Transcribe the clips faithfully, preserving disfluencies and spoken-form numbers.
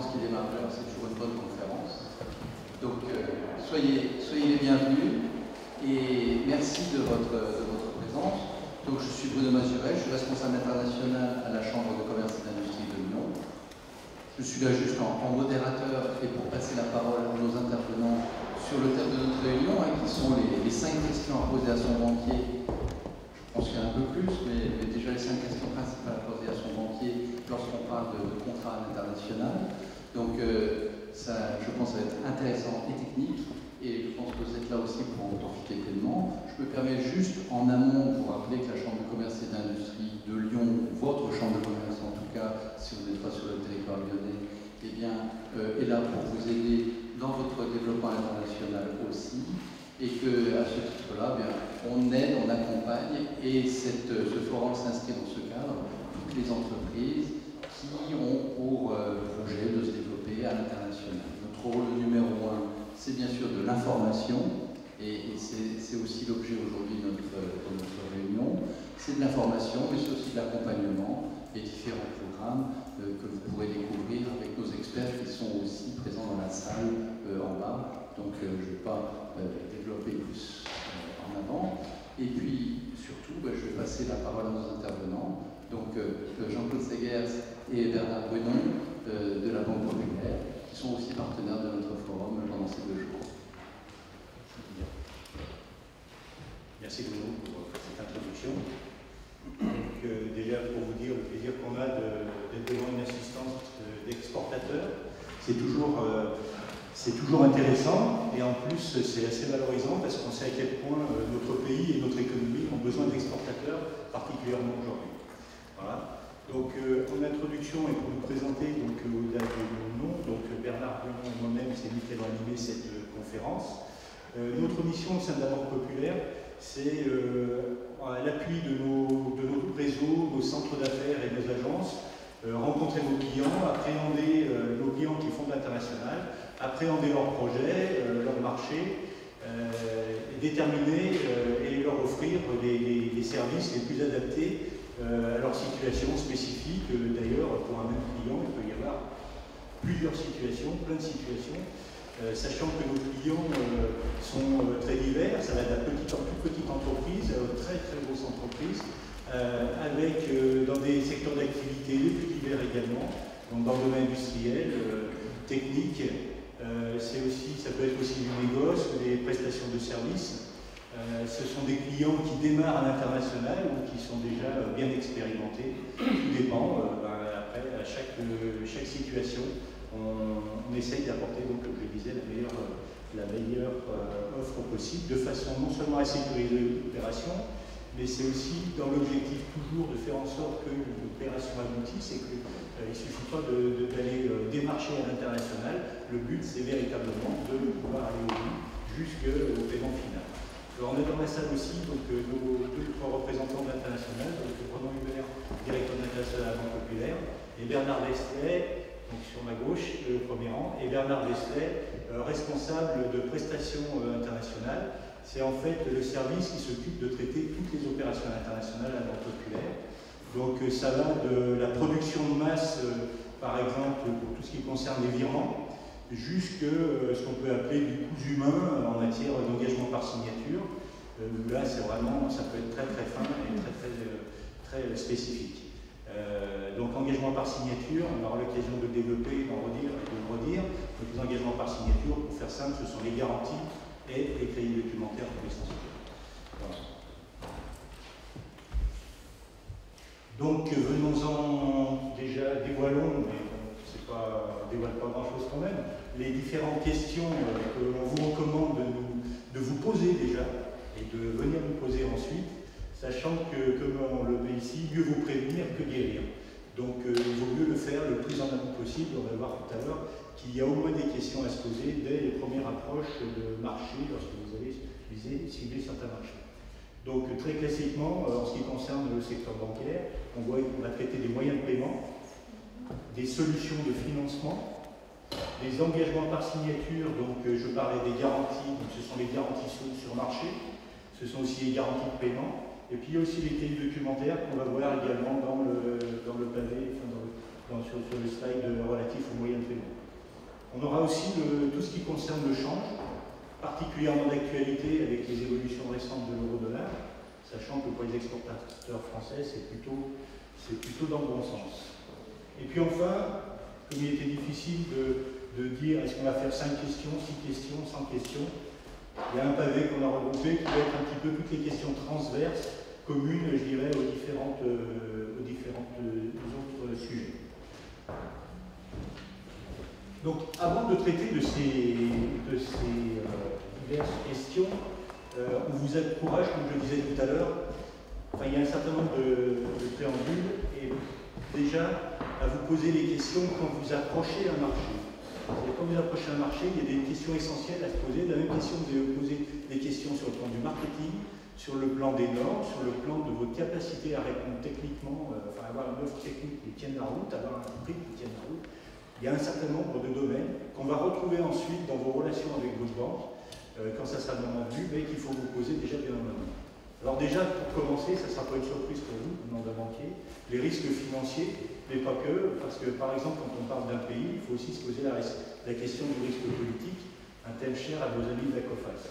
conférence qui démarre l'heure, c'est toujours une bonne conférence. Donc, euh, soyez, soyez les bienvenus et merci de votre, de votre présence. Donc, je suis Bruno Mazuret, je suis responsable international à la Chambre de commerce et d'industrie de Lyon. Je suis là juste en, en modérateur et pour passer la parole à nos intervenants sur le thème de notre réunion, hein, qui sont les, les cinq questions à poser à son banquier. Je pense qu'il y en a un peu plus, mais, mais déjà les cinq questions principales à poser à son banquier lorsqu'on parle de, de contrat international. Donc, euh, ça, je pense, ça va être intéressant et technique, et je pense que vous êtes là aussi pour en profiter pleinement. Je me permets juste, en amont, de vous rappeler que la Chambre de commerce et d'industrie de Lyon, votre Chambre de commerce en tout cas, si vous n'êtes pas sur le territoire lyonnais, eh bien, euh, est là pour vous aider dans votre développement international aussi, et qu'à ce titre-là, on aide, on accompagne, et cette, ce forum s'inscrit dans ce cadre, toutes les entreprises qui ont pour euh, projet de se développer à l'international. Notre rôle numéro un, c'est bien sûr de l'information, et, et c'est aussi l'objet aujourd'hui de notre, de notre réunion. C'est de l'information, mais c'est aussi de l'accompagnement et différents programmes euh, que vous pourrez découvrir avec nos experts qui sont aussi présents dans la salle euh, en bas. Donc euh, je ne vais pas euh, développer plus euh, en avant. Et puis surtout, bah, je vais passer la parole à nos intervenants. Donc euh, Jean-Claude Segers et Bernard Brunon euh, de la Banque Populaire, qui sont aussi partenaires de notre forum pendant ces deux jours. Merci Bruno pour cette introduction. Donc, euh, déjà pour vous dire le plaisir qu'on a d'être devant une assistance d'exportateurs, c'est toujours, euh, c'est toujours intéressant et en plus c'est assez valorisant parce qu'on sait à quel point euh, notre pays et notre économie ont besoin d'exportateurs, particulièrement aujourd'hui. Voilà. Donc euh, en introduction et pour nous présenter donc au-delà de mon nom, donc Bernard Brunon et moi-même, c'est nous qui allons animer cette euh, conférence. Euh, notre mission au sein de la Banque Populaire, c'est euh, à l'appui de nos, de nos réseaux, nos centres d'affaires et nos agences, euh, rencontrer nos clients, appréhender euh, nos clients qui font de l'international, appréhender leurs projets, euh, leurs marchés, euh, et déterminer euh, et leur offrir les, les, les services les plus adaptés euh, à leur situation spécifique. D'ailleurs, pour un même client, il peut y avoir plusieurs situations, plein de situations. Euh, sachant que nos clients euh, sont euh, très divers, ça va de la petite, toute petite entreprise à une très très grosse entreprise, euh, avec euh, dans des secteurs d'activité les plus divers également, donc dans le domaine industriel, euh, technique, euh, c'est aussi, ça peut être aussi du négoce, des prestations de services. Euh, ce sont des clients qui démarrent à l'international ou qui sont déjà euh, bien expérimentés. Tout dépend, euh, ben, après, à chaque, euh, chaque situation. On, on essaye d'apporter, donc, comme je le disais, la meilleure, la meilleure euh, offre possible, de façon non seulement à sécuriser l'opération, mais c'est aussi dans l'objectif toujours de faire en sorte qu'une opération aboutisse et qu'il euh, ne suffit pas d'aller euh, démarcher à l'international. Le but, c'est véritablement de pouvoir aller au bout jusqu'au paiement final. Alors, on a dans la salle aussi donc, euh, nos deux trois représentants de l'international, donc Bruno Hubert, directeur international à la Banque Populaire, et Bernard Deslay, donc sur ma gauche, le premier rang, et Bernard Deslay, euh, responsable de prestations euh, internationales. C'est en fait le service qui s'occupe de traiter toutes les opérations internationales à la Banque Populaire. Donc euh, ça va de la production de masse, euh, par exemple, pour tout ce qui concerne les virements, jusqu'à euh, ce qu'on peut appeler du coût humain en matière d'engagement par signature. Euh, là, c'est vraiment, ça peut être très très fin et très très, euh, très spécifique. Euh, donc engagement par signature, on aura l'occasion de le développer, d'en redire et de le redire. Donc les engagements par signature, pour faire simple, ce sont les garanties et les crédits documentaires pour l'essentiel. Voilà. Donc venons-en déjà, dévoilons, mais c'est pas, on ne dévoile pas grand-chose quand même, les différentes questions euh, que l'on vous recommande de, nous, de vous poser déjà et de venir nous poser ensuite. Sachant que, comme on le met ici, mieux vous prévenir que guérir. Donc euh, il vaut mieux le faire le plus en amont possible. On va voir tout à l'heure qu'il y a au moins des questions à se poser dès les premières approches de marché, lorsque vous allez viser, cibler certains marchés. Donc très classiquement, en ce qui concerne le secteur bancaire, on voit qu'on va traiter des moyens de paiement, des solutions de financement, des engagements par signature, donc je parlais des garanties, donc ce sont les garanties sur, sur marché, ce sont aussi les garanties de paiement. Et puis il y a aussi les crédits documentaires qu'on va voir également dans le, dans le pavé, enfin dans le, dans, sur, sur le slide relatif aux moyens de paiement. On aura aussi le, tout ce qui concerne le change, particulièrement d'actualité avec les évolutions récentes de l'euro-dollar, sachant que pour les exportateurs français, c'est plutôt, c'est plutôt dans le bon sens. Et puis enfin, comme il était difficile de, de dire est-ce qu'on va faire cinq questions, six questions, cent questions, il y a un pavé qu'on a regroupé qui va être un petit peu toutes les questions transverses, communes, je dirais, aux différentes, euh, aux différentes euh, autres sujets. Donc, avant de traiter de ces, de ces euh, diverses questions, euh, on vous encourage, comme je le disais tout à l'heure, enfin, il y a un certain nombre de, de préambules, et déjà à vous poser les questions quand vous approchez un marché. Et quand vous approchez un marché, il y a des questions essentielles à se poser. La même question, vous allez vous poser des questions sur le plan du marketing, sur le plan des normes, sur le plan de votre capacité à répondre techniquement, euh, enfin avoir une offre technique qui tienne la route, avoir un prix qui tienne la route. Il y a un certain nombre de domaines qu'on va retrouver ensuite dans vos relations avec votre banque, euh, quand ça sera le moment venu, mais qu'il faut vous poser déjà bien en amont. Alors déjà, pour commencer, ça ne sera pas une surprise pour vous, venant d'un banquier, les risques financiers, mais pas que, parce que par exemple, quand on parle d'un pays, il faut aussi se poser la, la question du risque politique, un tel cher à vos amis de la COFAS.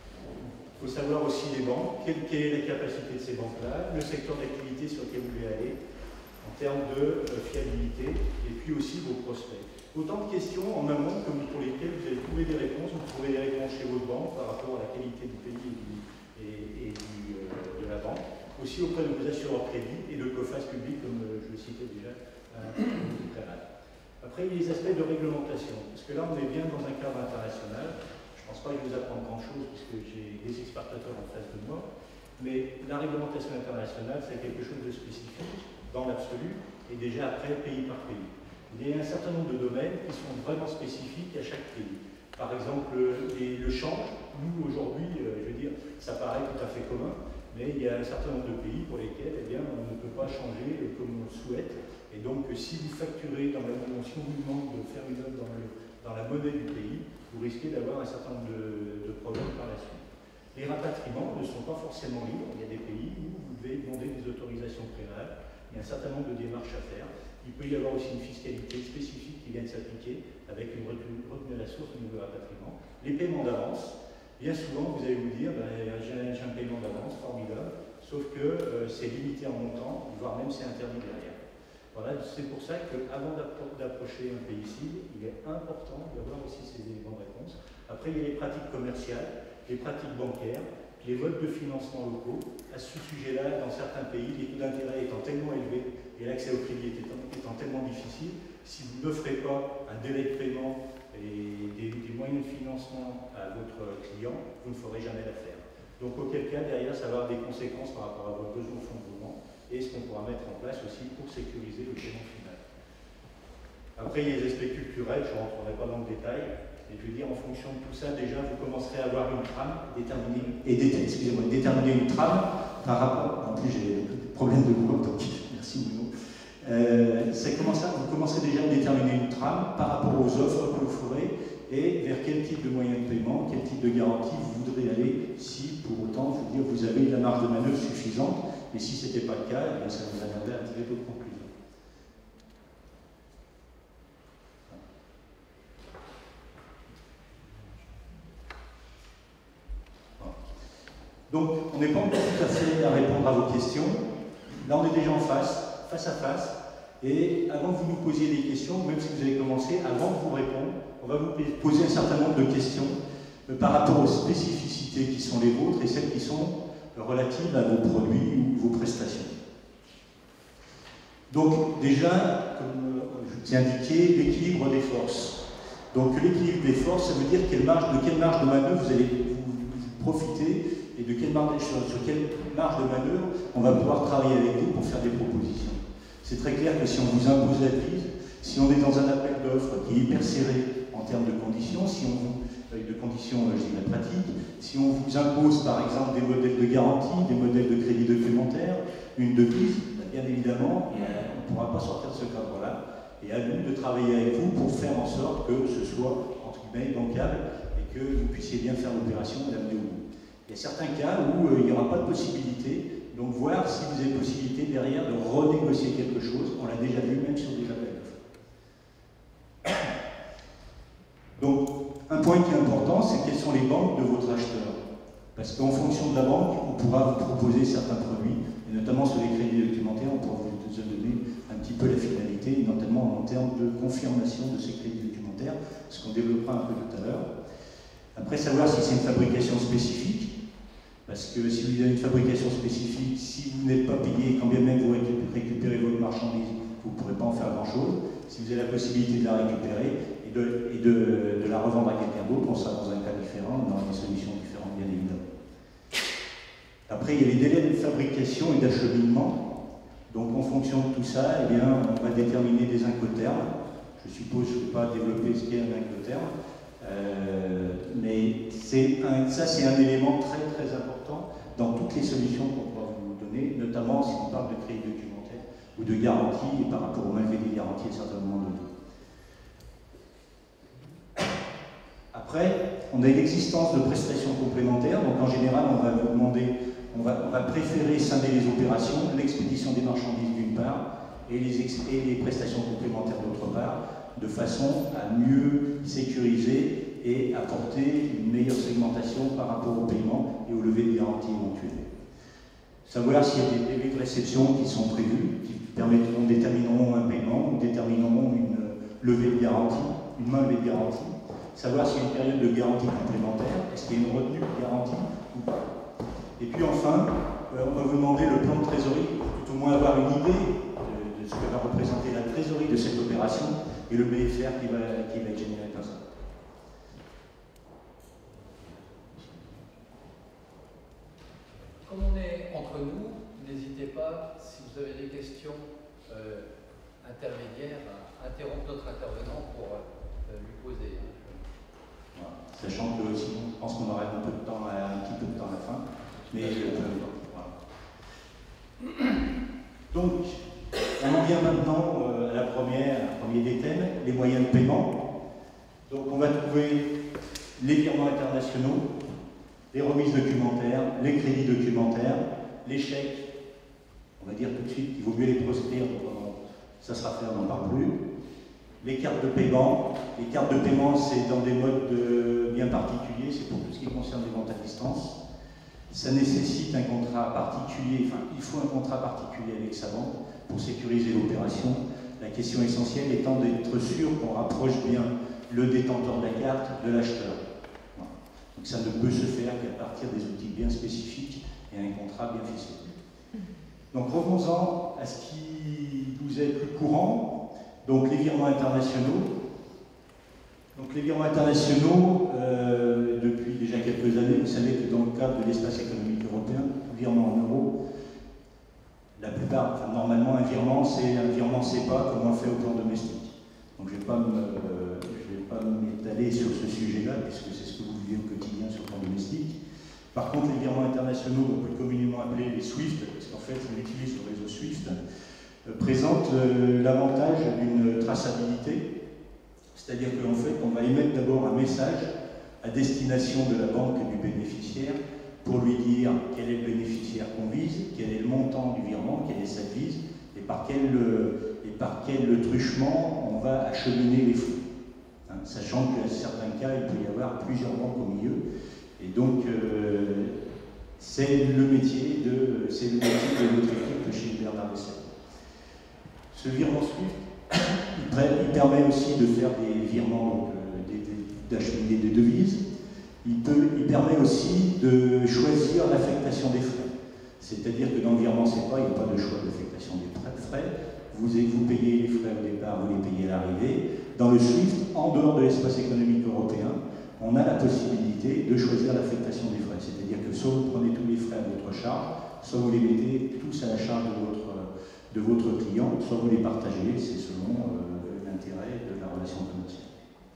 Il faut savoir aussi les banques, quelle, quelle est la capacité de ces banques-là, le secteur d'activité sur lequel vous voulez aller, en termes de euh, fiabilité, et puis aussi vos prospects. Autant de questions en amont comme pour lesquelles vous allez trouver des réponses, vous trouvez des réponses chez votre banque par rapport à la qualité du pays et, du, et, et du, euh, de la banque, aussi auprès de vos assureurs crédits et de COFAS public, comme euh, je le citais déjà euh, au préalable. Après, il y a les aspects de réglementation, parce que là, on est bien dans un cadre international. Je ne pense pas que je vous apprendre grand-chose, puisque j'ai des exportateurs en face de moi, mais la réglementation internationale, c'est quelque chose de spécifique dans l'absolu, et déjà après, pays par pays. Il y a un certain nombre de domaines qui sont vraiment spécifiques à chaque pays. Par exemple, les, le change, nous aujourd'hui, euh, je veux dire, ça paraît tout à fait commun, mais il y a un certain nombre de pays pour lesquels eh bien, on ne peut pas changer euh, comme on le souhaite. Et donc, si vous facturez dans la si on vous demande de faire une œuvre dans, le, dans la monnaie du pays, vous risquez d'avoir un certain nombre de, de problèmes par la suite. Les rapatriements ne sont pas forcément libres. Il y a des pays où vous devez demander des autorisations préalables. Il y a un certain nombre de démarches à faire. Il peut y avoir aussi une fiscalité spécifique qui vient de s'appliquer avec une retenue, retenue à la source au niveau de rapatriement. Les paiements d'avance, bien souvent vous allez vous dire ben, j'ai un paiement d'avance formidable, sauf que euh, c'est limité en montant, voire même c'est interdit derrière. Voilà, c'est pour ça qu'avant d'approcher un pays cible, il est important d'avoir aussi ces éléments de réponse. Après, il y a les pratiques commerciales, les pratiques bancaires, les modes de financement locaux. À ce sujet-là, dans certains pays, les taux d'intérêt étant tellement élevés et l'accès au crédit étant, étant tellement difficile, si vous n'offrez pas un délai de paiement et des, des moyens de financement à votre client, vous ne ferez jamais l'affaire. Donc auquel cas, derrière, ça va avoir des conséquences par rapport à votre besoin au fonds de roulement et ce qu'on pourra mettre en place aussi pour sécuriser le paiement final. Après, il y a les aspects culturels, je ne rentrerai pas dans le détail. Et je veux dire, en fonction de tout ça, déjà, vous commencerez à avoir une trame, déterminer, et dé excusez-moi, déterminer une trame par rapport. En plus, j'ai des problèmes de voix, donc merci Bruno. Euh, ça commence à, vous commencerez déjà à déterminer une trame par rapport aux offres que vous ferez et vers quel type de moyen de paiement, quel type de garantie vous voudrez aller, si pour autant, je veux dire, vous avez la marge de manœuvre suffisante. Et si ce n'était pas le cas, eh ça vous amènerait à tirer d'autres conclusions. Donc, on n'est pas encore tout à fait à répondre à vos questions. Là, on est déjà en face, face à face. Et avant que vous nous posiez des questions, même si vous avez commencé, avant de vous répondre, on va vous poser un certain nombre de questions euh, par rapport aux spécificités qui sont les vôtres et celles qui sont euh, relatives à vos produits ou vos prestations. Donc, déjà, comme euh, je vous ai indiqué, l'équilibre des forces. Donc, l'équilibre des forces, ça veut dire quelle marge, de quelle marge de manœuvre vous allez vous, vous profiter et de quelle marge, sur quelle marge de manœuvre on va pouvoir travailler avec vous pour faire des propositions. C'est très clair que si on vous impose la prise, si on est dans un appel d'offres qui est hyper serré en termes de conditions, si on vous, de conditions, je dirais, pratiques, si on vous impose par exemple des modèles de garantie, des modèles de crédit documentaire, une devise, bien évidemment, on ne pourra pas sortir de ce cadre-là. Et à nous de travailler avec vous pour faire en sorte que ce soit, entre guillemets, bancable et que vous puissiez bien faire l'opération et l'amener au bout. Il y a certains cas où euh, il n'y aura pas de possibilité, donc voir si vous avez possibilité derrière de renégocier quelque chose, on l'a déjà vu même sur des appels d'offres. point qui est important, c'est quelles sont les banques de votre acheteur. Parce qu'en fonction de la banque, on pourra vous proposer certains produits, et notamment sur les crédits documentaires, on pourra vous donner un petit peu la finalité, notamment en termes de confirmation de ces crédits documentaires, ce qu'on développera un peu tout à l'heure. Après, savoir si c'est une fabrication spécifique, parce que si vous avez une fabrication spécifique, si vous n'êtes pas payé, quand bien même vous récupérez votre marchandise, vous ne pourrez pas en faire grand-chose. Si vous avez la possibilité de la récupérer et de, et de, de la revendre à quelqu'un d'autre, on sera dans un cas différent, dans des solutions différentes, bien évidemment. Après, il y a les délais de fabrication et d'acheminement. Donc, en fonction de tout ça, eh bien, on va déterminer des incoterms. Je suppose que je ne vais pas développer ce qu'est un incoterm. Euh, mais un, ça, c'est un élément très, très important dans toutes les solutions qu'on pourra vous donner, notamment si on parle de crédit documentaire ou de garantie, et par rapport au malgré des garanties à certains moments donnés. Après, on a l'existence de prestations complémentaires. Donc, en général, on va vous demander... On va, on va préférer scinder les opérations, l'expédition des marchandises d'une part et les, et les prestations complémentaires d'autre part, de façon à mieux sécuriser et apporter une meilleure segmentation par rapport au paiement et au levé de garantie éventuelles. Savoir s'il y a des délais de réception qui sont prévus, qui permettront, détermineront un paiement ou détermineront une levée de garantie, une main levée de garantie. Savoir s'il y a une période de garantie complémentaire, est-ce qu'il y a une retenue de garantie ou pas. Et puis enfin, euh, on va vous demander le plan de trésorerie, tout au moins avoir une idée de, de ce que va représenter la trésorerie de cette opération et le B F R qui va, qui va être généré comme ça. Comme on est entre nous, n'hésitez pas, si vous avez des questions euh, intermédiaires, à interrompre notre intervenant pour euh, lui poser. Voilà. Sachant que sinon, je pense qu'on aura un peu de temps, un petit peu de temps à la fin. Mais euh, voilà. Donc, on en vient maintenant euh, à la première, à premier des thèmes, les moyens de paiement. Donc, on va trouver les virements internationaux, les remises documentaires, les crédits documentaires, les chèques. On va dire tout de suite qu'il vaut mieux les proscrire, donc ça sera fait, on n'en parle plus. Les cartes de paiement. Les cartes de paiement, c'est dans des modes de bien particuliers, c'est pour tout ce qui concerne les ventes à distance. Ça nécessite un contrat particulier, enfin, il faut un contrat particulier avec sa banque pour sécuriser l'opération. La question essentielle étant d'être sûr qu'on rapproche bien le détenteur de la carte de l'acheteur. Voilà. Donc ça ne peut se faire qu'à partir des outils bien spécifiques et un contrat bien ficelé. Donc revenons-en à ce qui nous est plus courant, donc les virements internationaux. Donc les virements internationaux, euh, depuis déjà quelques années, vous savez que dans le cadre de l'espace économique européen, virement en euros, la plupart, enfin, normalement un virement, c'est un virement C E P A comme on fait au plan domestique. Donc je ne vais pas me, euh, je vais pas m'étaler sur ce sujet-là, puisque c'est ce que vous vivez au quotidien sur le plan domestique. Par contre, les virements internationaux, plus communément appelés les SWIFT, parce qu'en fait on utilise le réseau SWIFT, euh, présentent euh, l'avantage d'une traçabilité. C'est-à-dire qu'en fait, on va émettre d'abord un message à destination de la banque du bénéficiaire pour lui dire quel est le bénéficiaire qu'on vise, quel est le montant du virement, quelle est sa devise, et par quel, et par quel truchement on va acheminer les fonds. Hein, sachant qu'à certains cas, il peut y avoir plusieurs banques au milieu. Et donc, euh, c'est le métier de, c'est le métier de notre équipe chez Bernard Bessel. Ce virement SWIFT, il permet aussi de faire des virements, d'acheminer des devises. Il, peut, il permet aussi de choisir l'affectation des frais. C'est-à-dire que dans le virement C E P A, il n'y a pas de choix d'affectation des frais. Vous, vous payez les frais au départ, vous les payez à l'arrivée. Dans le SWIFT, en dehors de l'espace économique européen, on a la possibilité de choisir l'affectation des frais. C'est-à-dire que soit vous prenez tous les frais à votre charge, soit vous les mettez tous à la charge de votre, de votre client, soit vous les partagez, c'est selon euh, l'intérêt de la relation commerciale.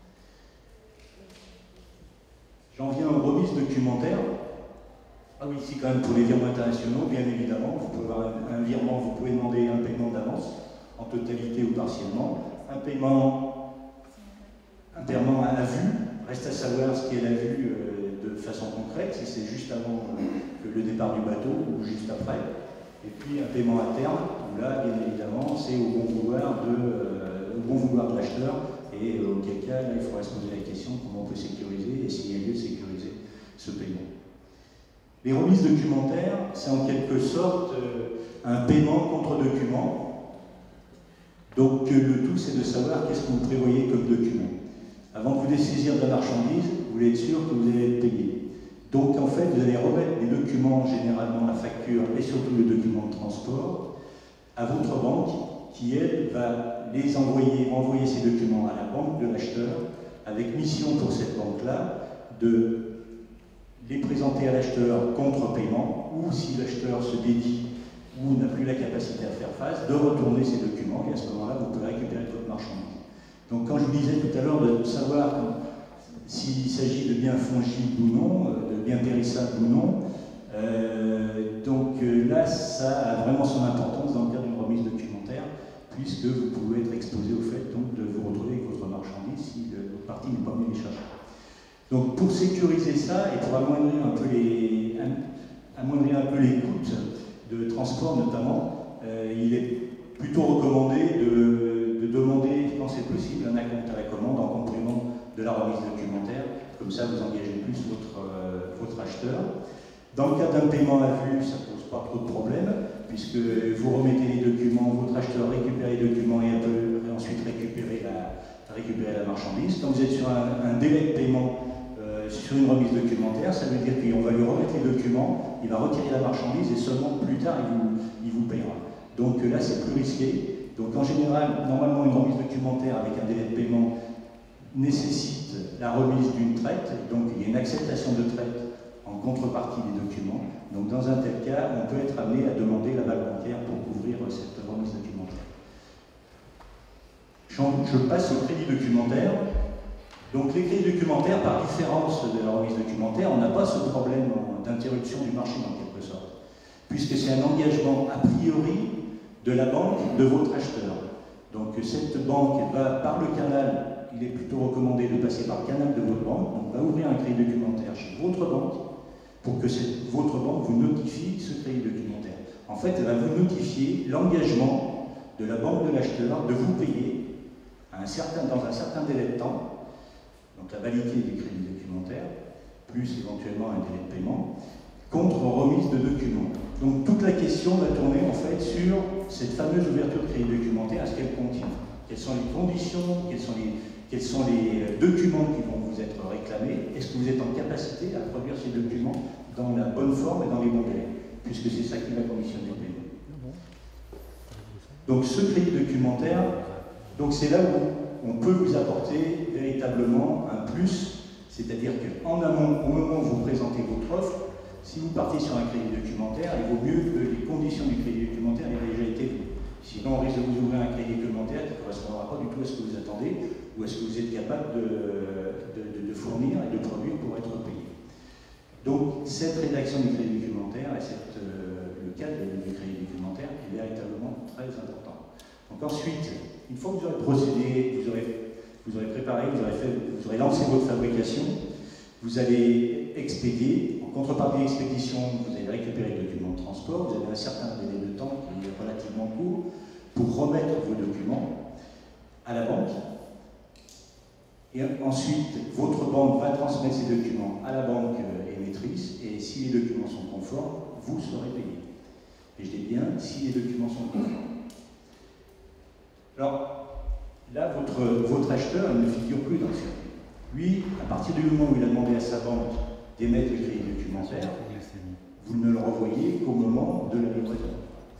J'en viens aux remises documentaires. Ah oui, ici quand même pour les virements internationaux, bien évidemment, vous pouvez avoir un, un virement, vous pouvez demander un paiement d'avance, en totalité ou partiellement, un paiement, un paiement à la vue. Reste à savoir ce qu'est la vue euh, de façon concrète, si c'est juste avant euh, le départ du bateau ou juste après. Et puis un paiement à terme, où là, bien évidemment, c'est au bon vouloir de, euh, au bon vouloir de l'acheteur, et euh, auquel cas, là, il faudrait se poser la question comment on peut sécuriser et s'il y a lieu de sécuriser ce paiement. Les remises documentaires, c'est en quelque sorte euh, un paiement contre document. Donc euh, le tout, c'est de savoir qu'est-ce que vous prévoyez comme document. Avant de vous dessaisir de la marchandise, vous voulez être sûr que vous allez être payé. Donc en fait, vous allez remettre les documents, généralement la facture et surtout le document de transport, à votre banque qui, elle, va les envoyer, envoyer ces documents à la banque de l'acheteur, avec mission pour cette banque-là de les présenter à l'acheteur contre paiement, ou si l'acheteur se dédie ou n'a plus la capacité à faire face, de retourner ces documents, et à ce moment-là, vous pouvez récupérer votre marchandise. Donc quand je vous disais tout à l'heure de savoir s'il s'agit de biens fongibles ou non, de biens périssables ou non, euh, donc euh, là, ça a vraiment son importance dans le cadre d'une remise documentaire, puisque vous pouvez être exposé au fait donc, de vous retrouver avec votre marchandise si votre partie n'est pas venue les chercher. Donc pour sécuriser ça et pour amoindrir un peu les, amoindrir un peu les coûts de transport notamment, euh, il est plutôt recommandé de, de demander, quand c'est possible, un acompte à la commande en complément de la remise documentaire. Comme ça, vous engagez plus votre, euh, votre acheteur. Dans le cas d'un paiement à vue, ça ne pose pas trop de problème, puisque vous remettez les documents, votre acheteur récupère les documents et peut ensuite récupérer la, récupérer la marchandise. Quand vous êtes sur un, un délai de paiement, sur une remise documentaire, ça veut dire qu'on va lui remettre les documents, il va retirer la marchandise et seulement plus tard il vous, il vous paiera. Donc là c'est plus risqué. Donc en général, normalement une remise documentaire avec un délai de paiement nécessite la remise d'une traite, donc il y a une acceptation de traite en contrepartie des documents. Donc dans un tel cas, on peut être amené à demander l'aval bancaire pour couvrir cette remise documentaire. Je passe au crédit documentaire. Donc les crédits documentaires, par différence de la remise documentaire, on n'a pas ce problème d'interruption du marché en quelque sorte, puisque c'est un engagement a priori de la banque de votre acheteur. Donc cette banque va par le canal, il est plutôt recommandé de passer par le canal de votre banque, donc va ouvrir un crédit documentaire chez votre banque pour que cette, votre banque vous notifie ce crédit documentaire. En fait, elle va vous notifier l'engagement de la banque de l'acheteur de vous payer à un certain, dans un certain délai de temps. Donc la validité des crédits documentaires, plus éventuellement un délai de paiement, contre remise de documents. Donc toute la question va tourner en fait sur cette fameuse ouverture de crédit documentaire, à ce qu'elle contient. Quelles sont les conditions, quels sont les, quels sont les documents qui vont vous être réclamés, est-ce que vous êtes en capacité à produire ces documents dans la bonne forme et dans les bons délais, puisque c'est ça qui va conditionner le paiement. Donc ce crédit documentaire, donc c'est là où on peut vous apporter véritablement un plus, c'est-à-dire qu'en amont, au moment où vous présentez votre offre, si vous partez sur un crédit documentaire, il vaut mieux que les conditions du crédit documentaire aient déjà été vues. Sinon, on risque de vous ouvrir un crédit documentaire qui ne correspondra pas du tout à ce que vous attendez ou à ce que vous êtes capable de, de, de, de fournir et de produire pour être payé. Donc, cette rédaction du crédit documentaire et cette, euh, le cadre du crédit documentaire est véritablement très important. Donc ensuite, une fois que vous aurez procédé, vous aurez, vous aurez préparé, vous aurez, fait, vous aurez lancé votre fabrication, vous allez expédier. En contrepartie de l'expédition, vous allez récupérer le document de transport, vous avez un certain délai de temps qui est relativement court pour remettre vos documents à la banque. Et ensuite, votre banque va transmettre ces documents à la banque émettrice, et si les documents sont conformes, vous serez payé. Et je dis bien, si les documents sont conformes. Alors, là, votre, votre acheteur ne figure plus dans le circuit. Lui, à partir du moment où il a demandé à sa banque d'émettre le crédit documentaire, vous ne le revoyez qu'au moment de la livraison.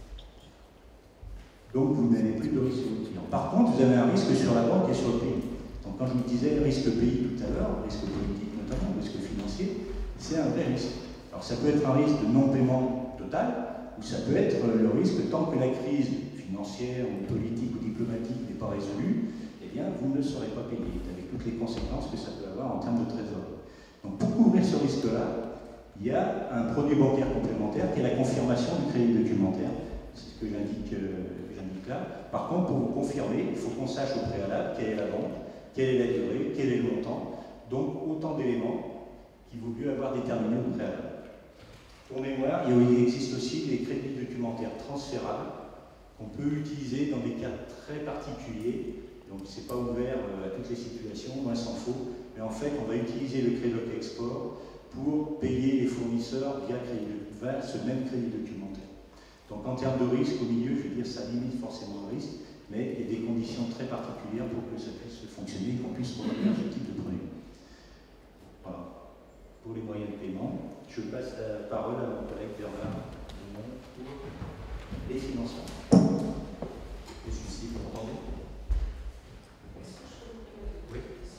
Donc, vous n'avez plus de risque sur le client. Par contre, vous avez un risque sur la banque et sur le pays. Donc, quand je vous disais risque pays tout à l'heure, risque politique notamment, risque financier, c'est un vrai risque. Alors, ça peut être un risque de non-paiement total, ou ça peut être le risque tant que la crise financière ou politique ou diplomatique n'est pas résolue, eh bien, vous ne serez pas payé, avec toutes les conséquences que ça peut avoir en termes de trésor. Donc, pour couvrir ce risque-là, il y a un produit bancaire complémentaire qui est la confirmation du crédit documentaire. C'est ce que j'indique euh, là. Par contre, pour vous confirmer, il faut qu'on sache au préalable quelle est la banque, quelle est la durée, quel est le montant. Donc, autant d'éléments qu'il vaut mieux avoir déterminés au préalable. Pour mémoire, il existe aussi des crédits documentaires transférables qu'on peut utiliser dans des cas très particuliers. Donc, c'est pas ouvert euh, à toutes les situations, loin s'en faut. Mais en fait, on va utiliser le Crédoc Export pour payer les fournisseurs via, crédit, via ce même crédit documentaire. Donc en termes de risque, au milieu, je veux dire, ça limite forcément le risque, mais il y a des conditions très particulières pour que ça puisse fonctionner et qu'on puisse produire ce type de produit. Voilà. Pour les moyens de paiement, je passe la parole à mon collègue Bernard Dumont pour les financements. Et celui-ci, vous m'entendez? Oui.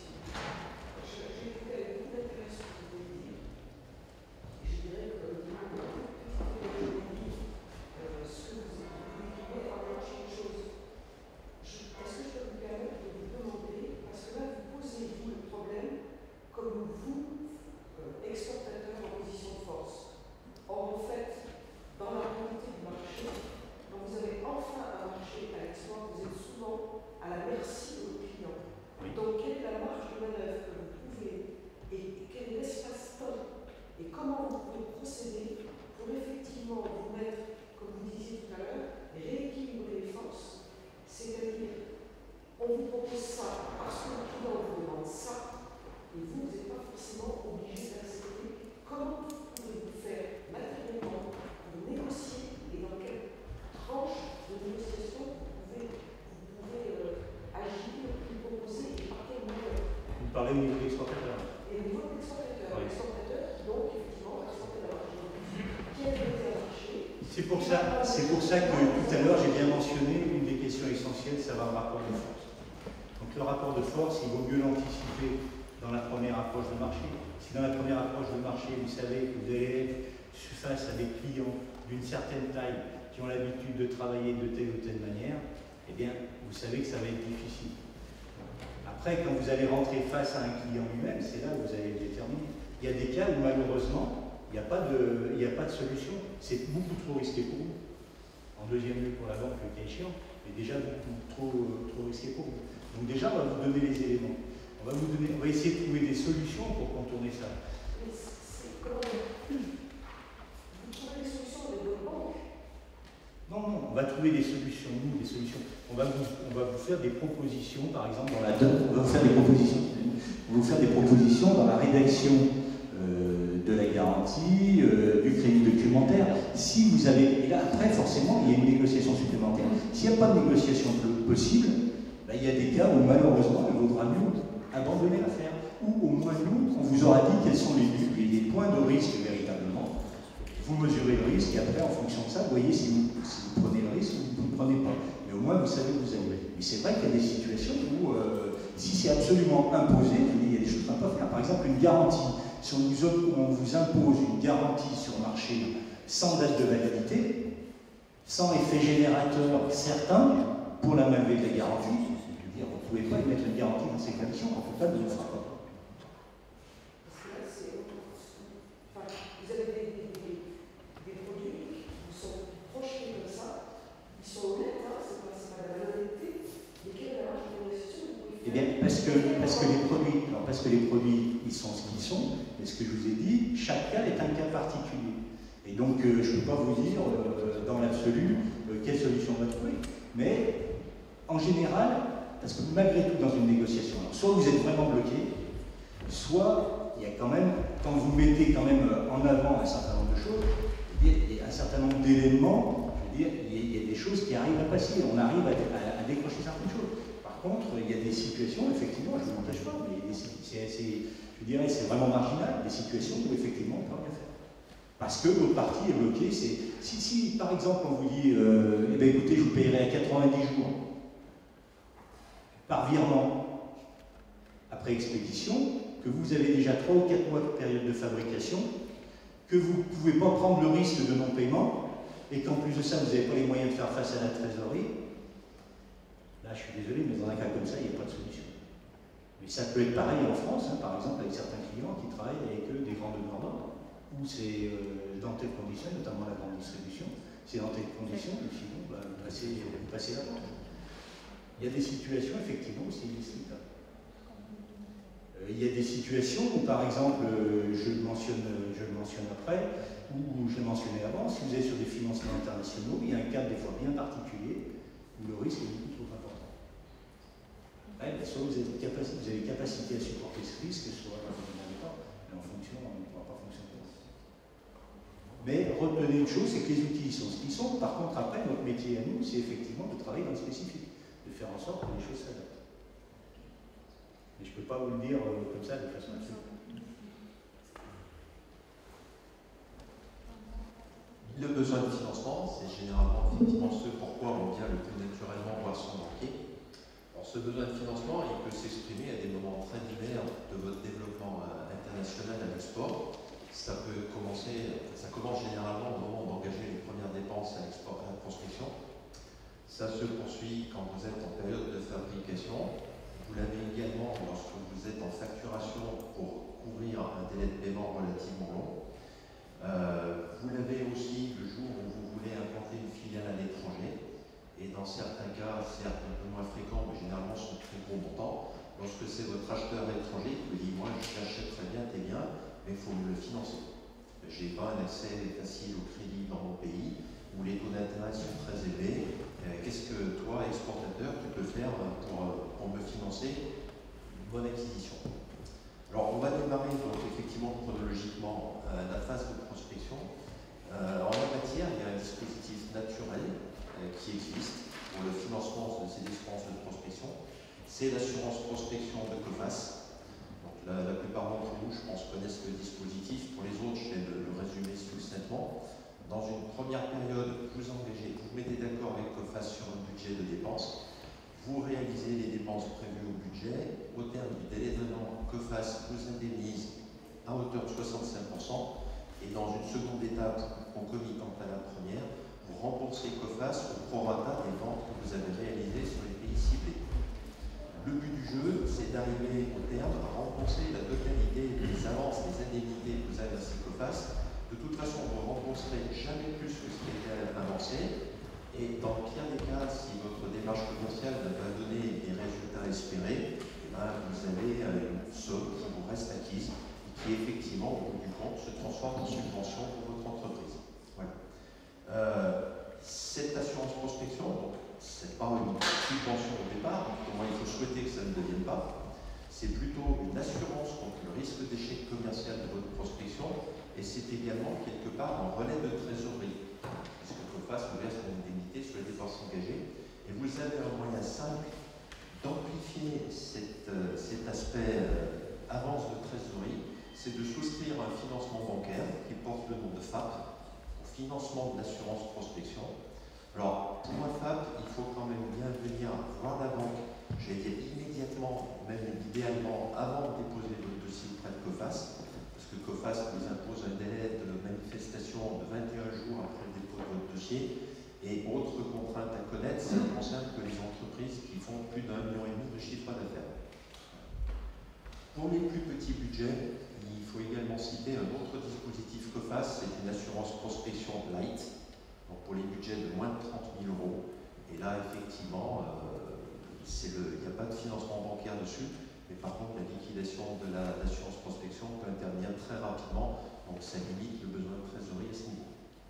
Parler au niveau de l'exportateur. Et au niveau de l'exportateur, oui. L'exportateur, donc effectivement, va exporter la marchandise qui a été marché. C'est pour ça, c'est pour ça que tout à l'heure j'ai bien mentionné une des questions essentielles, ça va le rapport de force. Donc le rapport de force, il vaut mieux l'anticiper dans la première approche de marché. Si dans la première approche de marché, vous savez que vous allez être face à des clients d'une certaine taille qui ont l'habitude de travailler de telle ou telle manière, eh bien, vous savez que ça va être difficile. Après, quand vous allez rentrer face à un client lui-même, c'est là où vous allez le déterminer. Il y a des cas où malheureusement, il n'y a, pas de, il n'y a pas de solution. C'est beaucoup trop risqué pour vous. En deuxième lieu pour la banque, le cas échéant, mais déjà beaucoup trop, trop risqué pour vous. Donc déjà, on va vous donner les éléments. On va, vous donner, on va essayer de trouver des solutions pour contourner ça. Mais c'est comment vous trouvez les solutions des bonnes banques? Non, non, on va trouver des solutions, nous, des solutions. On va vous, on va vous faire des propositions, par exemple, dans la on va vous faire des propositions. On va vous faire des propositions dans la rédaction euh, de la garantie, euh, du crédit documentaire. Si vous avez, et là après, forcément, il y a une négociation supplémentaire. S'il n'y a pas de négociation possible, ben, il y a des cas où malheureusement, il vaudra mieux abandonner l'affaire. Ou au moins nous, on vous aura dit quels sont les, les points de risque véritablement. Vous mesurez le risque et après, en fonction de ça, vous voyez si vous, si vous prenez le risque ou vous ne le prenez pas. Mais au moins, vous savez où vous allez. Mais c'est vrai qu'il y a des situations où, euh, si c'est absolument imposé, il y a des choses qu'on ne peut pas faire. Par exemple, une garantie. Si on vous, on vous impose une garantie sur le marché sans date de validité, sans effet générateur certain, pour la malvée de la garantie, je veux dire, vous ne pouvez pas y mettre une garantie dans ces conditions, on ne peut pas le faire. Parce que là, c'est. Enfin, vous avez des, des, des, des produits qui sont projetés comme ça, ils sont honnêtes, hein, c'est pas, pas de la malhonnêteté, mais quelle est la marge de négociation vous pouvez faire? Eh bien, parce que, parce que les produits, alors parce que les produits, ils sont ce qu'ils sont, et ce que je vous ai dit, chaque cas est un cas particulier. Et donc, euh, je ne peux pas vous dire, euh, dans l'absolu, euh, quelle solution on va trouver. Mais, en général, parce que malgré tout, dans une négociation, alors, soit vous êtes vraiment bloqué, soit il y a quand même, quand vous mettez quand même en avant un certain nombre de choses, il y a un certain nombre d'éléments, je veux dire, il y a des choses qui arrivent à passer, on arrive à, à, à décrocher certaines choses. Par contre, il y a des situations, effectivement, je ne vous cache pas, mais c'est, je dirais, c'est vraiment marginal, des situations où effectivement on ne peut rien faire. Parce que votre partie est bloquée. Si, si par exemple on vous dit, euh, eh bien, écoutez, je vous payerai à quatre-vingt-dix jours par virement après expédition, que vous avez déjà trois ou quatre mois de période de fabrication, que vous ne pouvez pas prendre le risque de non-paiement, et qu'en plus de ça, vous n'avez pas les moyens de faire face à la trésorerie, là, je suis désolé, mais dans un cas comme ça, il n'y a pas de solution. Mais ça peut être pareil en France, hein, par exemple, avec certains clients qui travaillent avec eux des grands donneurs d'ordre, où c'est euh, dans telles conditions, notamment la grande distribution, c'est dans telles conditions, et sinon, bah, vous, passez, vous passez la porte. Il y a des situations, effectivement, où c'est illicite. Euh, il y a des situations où, par exemple, euh, je, le mentionne, je le mentionne après, ou je l'ai mentionné avant, si vous êtes sur des financements internationaux, il y a un cadre des fois bien particulier, où le risque est beaucoup trop important. Ouais, soit vous avez, capacité, vous avez capacité à supporter ce risque, soit vous n'avez pas. Et en fonction, on ne pourra pas fonctionner. Mais retenez une chose, c'est que les outils sont ce qu'ils sont. Par contre, après, notre métier à nous, c'est effectivement de travailler dans le spécifique, de faire en sorte que les choses s'adaptent. Mais je ne peux pas vous le dire euh, comme ça de façon absolue. Le besoin de financement, c'est généralement effectivement ce pourquoi on vient le plus naturellement voir son banquier. Alors, ce besoin de financement, il peut s'exprimer à des moments très divers de votre développement euh, international à l'export. Ça peut commencer, ça commence généralement au moment d'engager les premières dépenses à l'export, à la prospection. Ça se poursuit quand vous êtes en période de fabrication. Vous l'avez également lorsque vous êtes en facturation pour couvrir un délai de paiement relativement long. Euh, vous l'avez aussi le jour où vous voulez implanter une filiale à l'étranger, et dans certains cas, certes un peu moins fréquents, mais généralement sont très gros montants, lorsque c'est votre acheteur étranger qui vous dit « moi je t'achète très bien tes biens, mais il faut me le financer. Je n'ai pas un accès facile au crédit dans mon pays, où les taux d'intérêt sont très élevés, euh, qu'est-ce que toi, exportateur, tu peux faire pour, pour me financer une bonne acquisition ?» Alors, on va démarrer donc effectivement chronologiquement euh, la phase de prospection. Euh, en la matière, il y a un dispositif naturel euh, qui existe pour le financement de ces dépenses de prospection. C'est l'assurance prospection de COFAS. Donc, la, la plupart d'entre vous, je pense, connaissent le dispositif. Pour les autres, je vais le, le résumer succinctement. Dans une première période, vous engagez, vous mettez d'accord avec COFAS sur un budget de dépenses. Vous réalisez les dépenses prévues au budget. Au terme du délai d'un an, COFAS vous indemnise à hauteur de soixante-cinq pour cent. Et dans une seconde étape, concomitante à la première, vous remboursez COFAS au prorata des ventes que vous avez réalisées sur les pays ciblés. Le but du jeu, c'est d'arriver au terme à rembourser la totalité des avances, des indemnités que vous avez versées COFAS. De toute façon, vous ne rembourserez jamais plus que ce qui a été avancé. Et dans le pire des cas, si votre démarche commerciale n'a pas donné les résultats espérés, eh ben, vous avez une somme qui vous reste acquise et qui effectivement, au bout du compte, se transforme en subvention pour votre entreprise. Voilà. Euh, cette assurance prospection, ce n'est pas une subvention au départ, comment il faut souhaiter que ça ne devienne pas, c'est plutôt une assurance contre le risque d'échec commercial de votre prospection, et c'est également quelque part un relais de trésorerie. COFAS vous verse une indemnité sur les dépenses engagées, et vous avez un moyen simple d'amplifier cet, euh, cet aspect euh, avance de trésorerie, c'est de souscrire un financement bancaire qui porte le nom de F A P, au financement de l'assurance prospection. Alors, pour un F A P, il faut quand même bien venir voir la banque, j'ai été immédiatement, même idéalement, avant de déposer votre dossier auprès de COFAS, parce que COFAS vous impose un délai de manifestation de vingt et un jours après le dépôt de votre dossier. Et autre contrainte à connaître, ça ne concerne que les entreprises qui font plus d'un million et demi de chiffre d'affaires. Pour les plus petits budgets, il faut également citer un autre dispositif COFAS, c'est une assurance prospection light, donc pour les budgets de moins de trente mille euros. Et là, effectivement, euh, il n'y a pas de financement bancaire dessus, mais par contre, la liquidation de l'assurance prospection peut intervenir très rapidement, donc ça limite le besoin de trésorerie à ce niveau.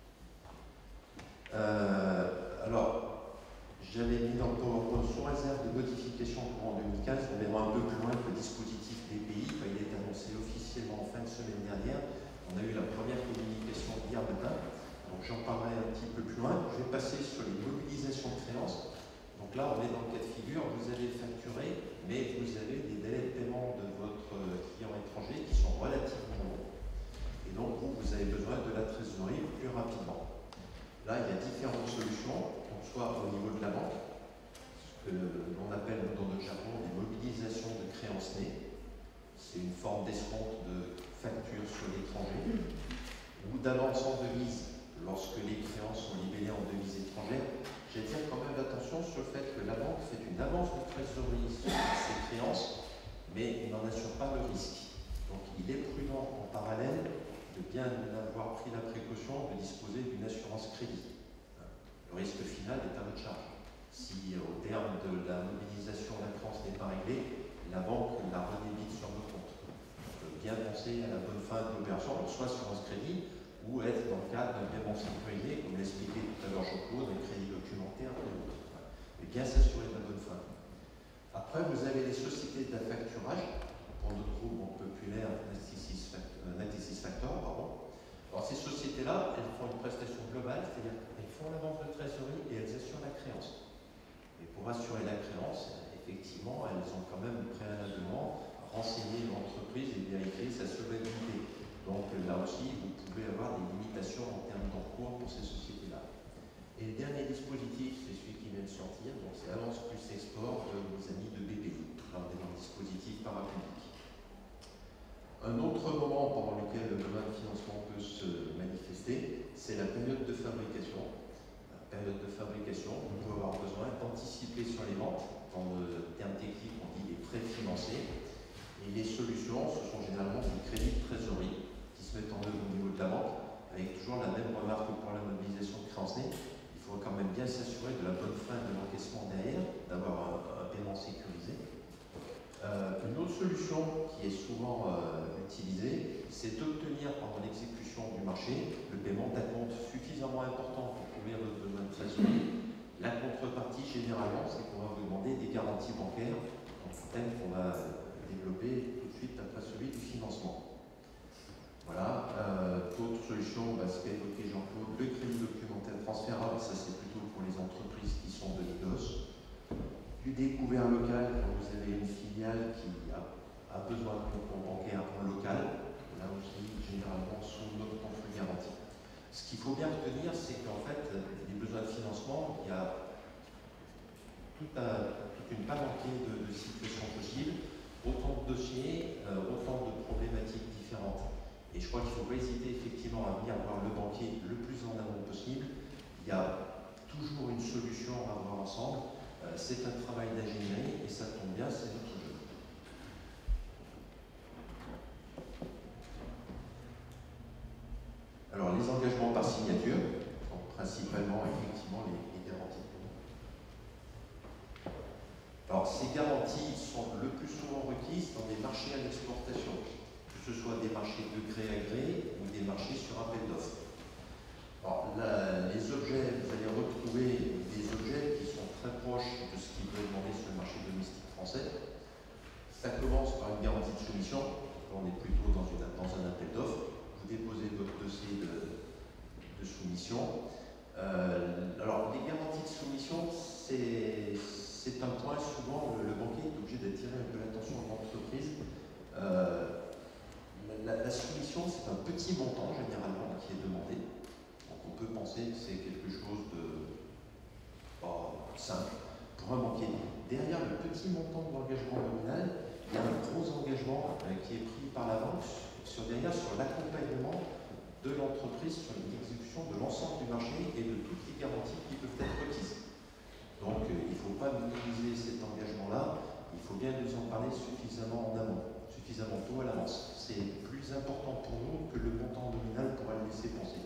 Euh, alors, j'avais mis dans le PowerPoint sous réserve de modifications pour en deux mille quinze, on verra un peu plus loin que le dispositif B P I, quand il est annoncé officiellement en fin de semaine dernière. On a eu la première communication hier matin, donc j'en parlerai un petit peu plus loin. Je vais passer sur les mobilisations de créances. Donc là, on est dans le cas de figure, vous allez facturer, mais vous avez des délais de paiement de votre client étranger qui sont relativement longs. Et donc, vous, vous avez besoin de la trésorerie plus rapidement. Là, il y a différentes solutions, donc soit au niveau de la banque, ce que l'on appelle dans notre jargon des mobilisations de créances nées. C'est une forme d'escompte de facture sur l'étranger, ou d'avance en devise lorsque les créances sont libellées en devises étrangères. J'attire quand même l'attention sur le fait que la banque fait une avance de trésorerie sur ses créances, mais n'en assure pas le risque. Donc il est prudent en parallèle de bien avoir pris la précaution de disposer d'une assurance crédit. Le risque final est à votre charge. Si au terme de la mobilisation la créance n'est pas réglée, la banque la redébite sur votre compte. On peut bien penser à la bonne fin de l'opération, soit assurance crédit, ou être dans le cadre d'un paiement sécurisé, comme l'expliquait tout à l'heure Jean-Claude, un crédit documentaire et autres. Mais bien s'assurer de la bonne fin. Après, vous avez les sociétés d'affacturage, pour notre groupe Banque Populaire, Natixis Factor, pardon. Alors ces sociétés-là, elles font une prestation globale, c'est-à-dire qu'elles font l'avance de trésorerie et elles assurent la créance. Et pour assurer la créance, effectivement, elles ont quand même préalablement renseigné l'entreprise et vérifié sa solvabilité. Donc là aussi, vous pouvez avoir des limitations en termes d'encours pour ces sociétés-là. Et le dernier dispositif, c'est celui qui vient de sortir, donc c'est Avance plus Export de nos amis de B P I, dans des dispositifs parapublics. Un autre moment pendant lequel le besoin de financement peut se manifester, c'est la période de fabrication. La période de fabrication, on peut avoir besoin d'anticiper sur les ventes. Dans le terme technique, on dit les prêts financés. Et les solutions, ce sont généralement des crédits de trésorerie qui se mettent en œuvre au niveau de la banque, avec toujours la même remarque que pour la mobilisation de créance née. Il faut quand même bien s'assurer de la bonne fin de l'encaissement derrière, d'avoir un, un paiement sécurisé. Euh, une autre solution qui est souvent euh, utilisée, c'est d'obtenir pendant l'exécution du marché le paiement d'acompte suffisamment important pour couvrir votre besoin de trésorerie. La contrepartie, généralement, c'est qu'on va vous demander des garanties bancaires, donc un thème qu'on va développer tout de suite après celui du financement. Voilà. Euh, D'autres solutions, bah, ce qu'a évoqué Jean-Claude, le crédit documentaire transférable, ça c'est plutôt pour les entreprises qui sont de l'I D O S. Du découvert local, quand vous avez une filiale qui a, a besoin de compte bancaire en local, là aussi, généralement, sous notre contrôle garantie. Ce qu'il faut bien retenir, c'est qu'en fait, les besoins de financement, il y a tout un, toute une panoplie de, de situations possibles, autant de dossiers, euh, autant de problématiques différentes. Et je crois qu'il ne faut pas hésiter effectivement à venir voir le banquier le plus en amont possible. Il y a toujours une solution à voir ensemble. C'est un travail d'ingénierie et ça tombe bien, c'est notre jeu. Alors, les engagements par signature, donc principalement, effectivement, les, les garanties. Alors, ces garanties sont le plus souvent requises dans des marchés à l'exportation, que ce soit des marchés de gré à gré ou des marchés sur appel d'offres. Alors, la, les objets, vous allez retrouver des objets qui sont très proches de ce qui peut être demandé sur le marché domestique français. Ça commence par une garantie de soumission. On est plutôt dans, une, dans un appel d'offres. Vous déposez votre dossier de, de soumission. Euh, alors, les garanties de soumission, c'est un point souvent le, le banquier est obligé d'attirer un peu l'attention de l'entreprise. Euh, la, la soumission, c'est un petit montant généralement qui est demandé. On peut penser que c'est quelque chose de oh, simple pour un banquier. Derrière le petit montant de l'engagement nominal, il y a un gros engagement euh, qui est pris par la banque sur, derrière sur l'accompagnement de l'entreprise sur l'exécution de l'ensemble du marché et de toutes les garanties qui peuvent être requises. Donc euh, il ne faut pas minimiser cet engagement-là, il faut bien nous en parler suffisamment en amont, suffisamment tôt à l'avance. C'est plus important pour nous que le montant nominal pourrait le laisser penser.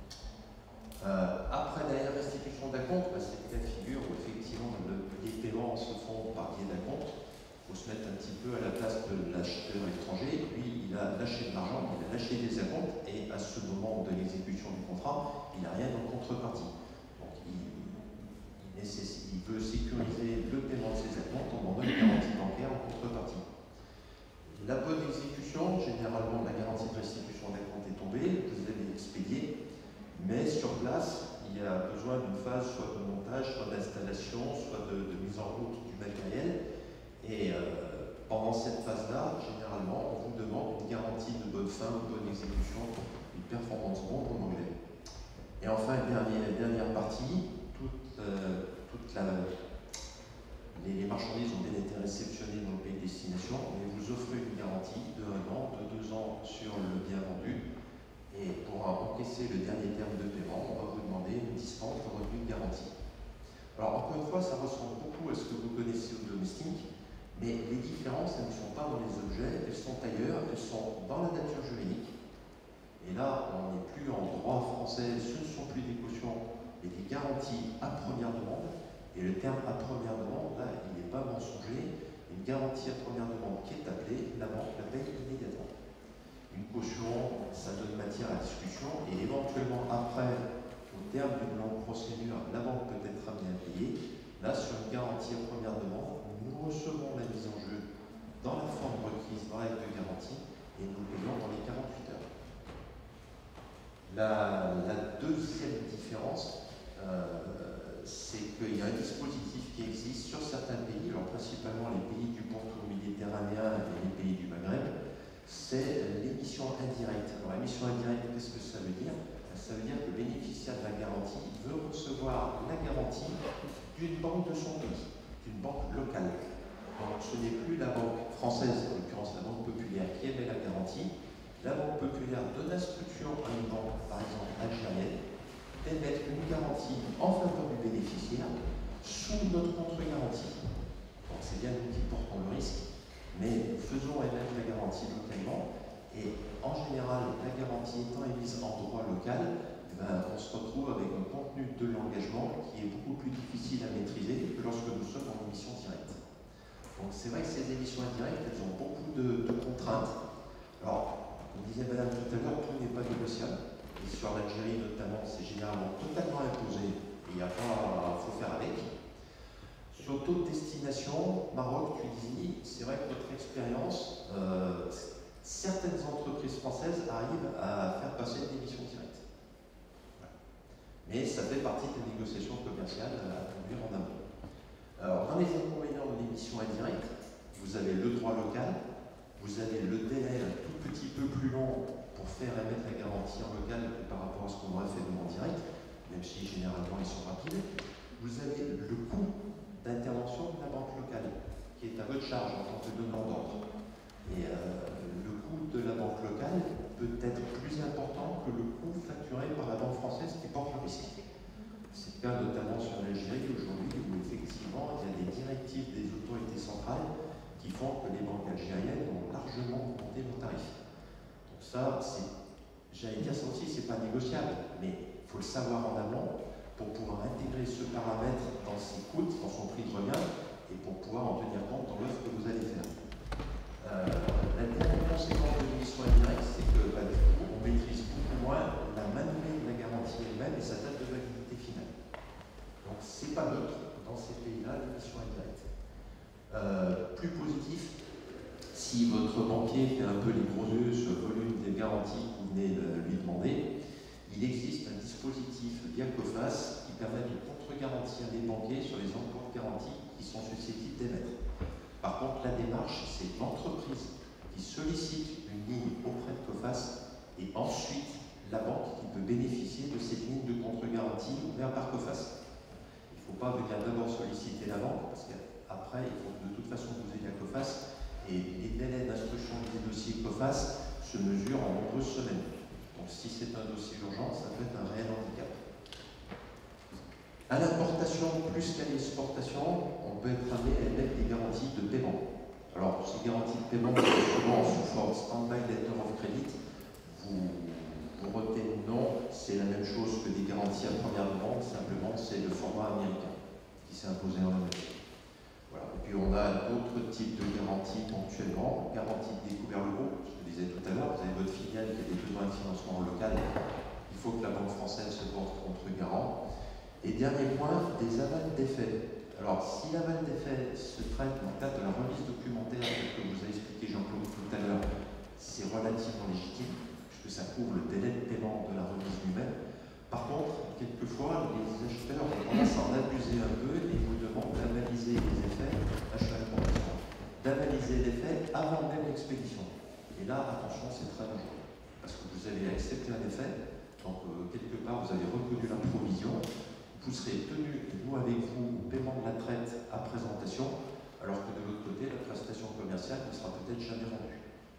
Euh, après, derrière restitution d'acompte, bah, c'est le cas de figure où effectivement le, les paiements se font par biais d'acompte. Il faut se mettre un petit peu à la place de l'acheteur étranger. Lui, il a lâché de l'argent, il a lâché des acomptes, et à ce moment de l'exécution du contrat, il n'a rien en contrepartie. Donc, il, il, nécessite, il peut sécuriser le paiement de ses acomptes en demandant une garantie bancaire en contrepartie. La bonne exécution, généralement, la garantie de restitution d'acompte est tombée, vous avez expédié. Mais sur place, il y a besoin d'une phase soit de montage, soit d'installation, soit de, de mise en route du matériel. Et euh, pendant cette phase-là, généralement, on vous demande une garantie de bonne fin, de bonne exécution, une performance bond en anglais. Et enfin, dernière, dernière partie, toute, euh, toute la, les, les marchandises ont bien été réceptionnées dans le pays de destination, mais vous offrez une garantie de un an, de deux ans sur le bien vendu. Et pour encaisser le dernier terme de paiement, on va vous demander une dispense de revenu de garantie. Alors encore une fois, ça ressemble beaucoup à ce que vous connaissez au domestique, mais les différences, elles ne sont pas dans les objets, elles sont ailleurs, elles sont dans la nature juridique. Et là, on n'est plus en droit français, ce ne sont plus des cautions, mais des garanties à première demande. Et le terme à première demande, là, il n'est pas mensonger. Une garantie à première demande qui est appelée, la banque la paye immédiatement. Une caution, ça donne matière à discussion, et éventuellement après, au terme d'une longue procédure, la banque peut être amenée à payer. Là, sur une garantie à première demande, nous recevons la mise en jeu dans la forme requise dans l'acte de garantie et nous payons dans les quarante-huit heures. La, la deuxième différence, euh, c'est qu'il y a un dispositif qui existe sur certains pays, alors principalement les pays du pourtour méditerranéen et les pays du Maghreb, c'est l'émission indirecte. Alors l'émission indirecte, qu'est-ce que ça veut dire? Ça veut dire que le bénéficiaire de la garantie veut recevoir la garantie d'une banque de son pays, d'une banque locale. Donc ce n'est plus la banque française, en l'occurrence la banque populaire, qui émet la garantie. La banque populaire donne instruction à une banque, par exemple algérienne, d'émettre une garantie en faveur du bénéficiaire sous notre contre-garantie. Donc c'est bien nous qui portons le risque, mais nous faisons émettre la garantie localement et en général, la garantie étant émise en droit local, eh ben, on se retrouve avec un contenu de l'engagement qui est beaucoup plus difficile à maîtriser que lorsque nous sommes en émission directe. Donc c'est vrai que ces émissions indirectes, elles ont beaucoup de, de contraintes. Alors, comme disait Madame tout à l'heure, tout n'est pas négociable. Et sur l'Algérie notamment, c'est généralement totalement imposé et il n'y a pas, faut faire avec. Sur d'autres destinations, Maroc, Tunisie, c'est vrai que notre expérience, euh, certaines entreprises françaises arrivent à faire passer une émission directe. Voilà. Mais ça fait partie des négociations commerciales à conduire en amont. Alors, dans les inconvénients de l'émission indirecte, vous avez le droit local, vous avez le délai un tout petit peu plus long pour faire émettre la garantie en local par rapport à ce qu'on aurait fait en direct, même si généralement ils sont rapides. Vous avez le coût d'intervention de la banque locale, qui est à votre charge en tant que donneur d'ordre. Et euh, le coût de la banque locale peut être plus important que le coût facturé par la banque française qui porte le risque. C'est le cas notamment sur l'Algérie aujourd'hui, où effectivement il y a des directives des autorités centrales qui font que les banques algériennes ont largement augmenté leurs tarifs. Donc ça, j'allais dire ça aussi, c'est pas négociable, mais il faut le savoir en amont pour pouvoir intégrer ce paramètre dans ses coûts, dans son prix de revient, et pour pouvoir en tenir compte dans l'offre que vous allez faire. Euh, la dernière conséquence de l'émission indirecte, c'est que bah, du coup, on maîtrise beaucoup moins la manuelle de la garantie elle-même et sa date de validité finale. Donc c'est pas neutre dans ces pays-là, l'émission indirecte. Euh, plus positif, si votre banquier fait un peu les gros yeux sur le volume des garanties que vous venez de lui demander, il existe un dispositif via COFAS qui permet de contre-garantir les banquiers sur les encours de garantie qui sont susceptibles d'émettre. Par contre, la démarche, c'est l'entreprise qui sollicite une ligne auprès de COFAS et ensuite la banque qui peut bénéficier de cette ligne de contre-garantie ouverte par COFAS. Il ne faut pas venir d'abord solliciter la banque parce qu'après, il faut de toute façon vous ayez la COFAS et les délais d'instruction des dossiers COFAS se mesurent en nombreuses semaines. Donc si c'est un dossier urgent, ça peut être un réel handicap. À l'importation, plus qu'à l'exportation, on peut être amené à émettre des garanties de paiement. Alors, ces garanties de paiement sont souvent sous forme stand-by letter of credit. Vous, vous retenez non, c'est la même chose que des garanties à première demande, simplement c'est le format américain qui s'est imposé en Amérique. Voilà. Et puis on a d'autres types de garanties ponctuellement, garantie de découvert locaux, je le disais tout à l'heure, vous avez votre filiale qui a des besoins de financement local, il faut que la banque française se porte contre garant. Et dernier point, des avals d'effet. Alors, si l'aval d'effet se traite dans le cadre de la remise documentaire, que vous a expliqué Jean-Claude tout à l'heure, c'est relativement légitime, puisque ça couvre le délai de paiement de la remise lui-même. Par contre, quelquefois, les acheteurs ont tendance à en abuser un peu et vous demandent d'analyser les effets, d'analyser l'effet avant même l'expédition. Et là, attention, c'est très dangereux, parce que vous avez accepté un effet, donc euh, quelque part, vous avez reconnu la provision, vous serez tenu, nous avec vous, au paiement de la traite à présentation, alors que de l'autre côté, la prestation commerciale ne sera peut-être jamais rendue.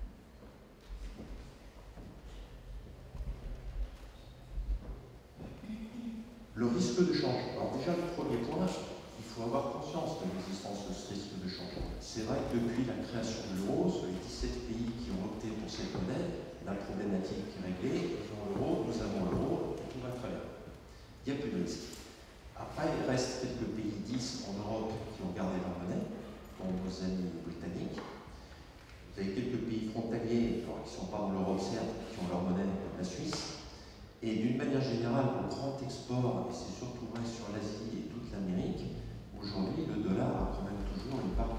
Le risque de change. Alors déjà, le premier point, il faut avoir conscience de l'existence de ce risque de change. C'est vrai que depuis la création de l'euro, sur les dix-sept pays qui ont opté pour cette monnaie, la problématique est réglée, ils ont l'euro, nous avons l'euro, et tout va très bien. Il n'y a plus de risque. Après, il reste quelques pays, dix en Europe, qui ont gardé leur monnaie, dont nos amis britanniques. Vous avez quelques pays frontaliers, alors qui ne sont pas dans l'Europe certes, qui ont leur monnaie, comme la Suisse. Et d'une manière générale, au grand export, et c'est surtout vrai sur l'Asie et toute l'Amérique, aujourd'hui, le dollar a quand même toujours une part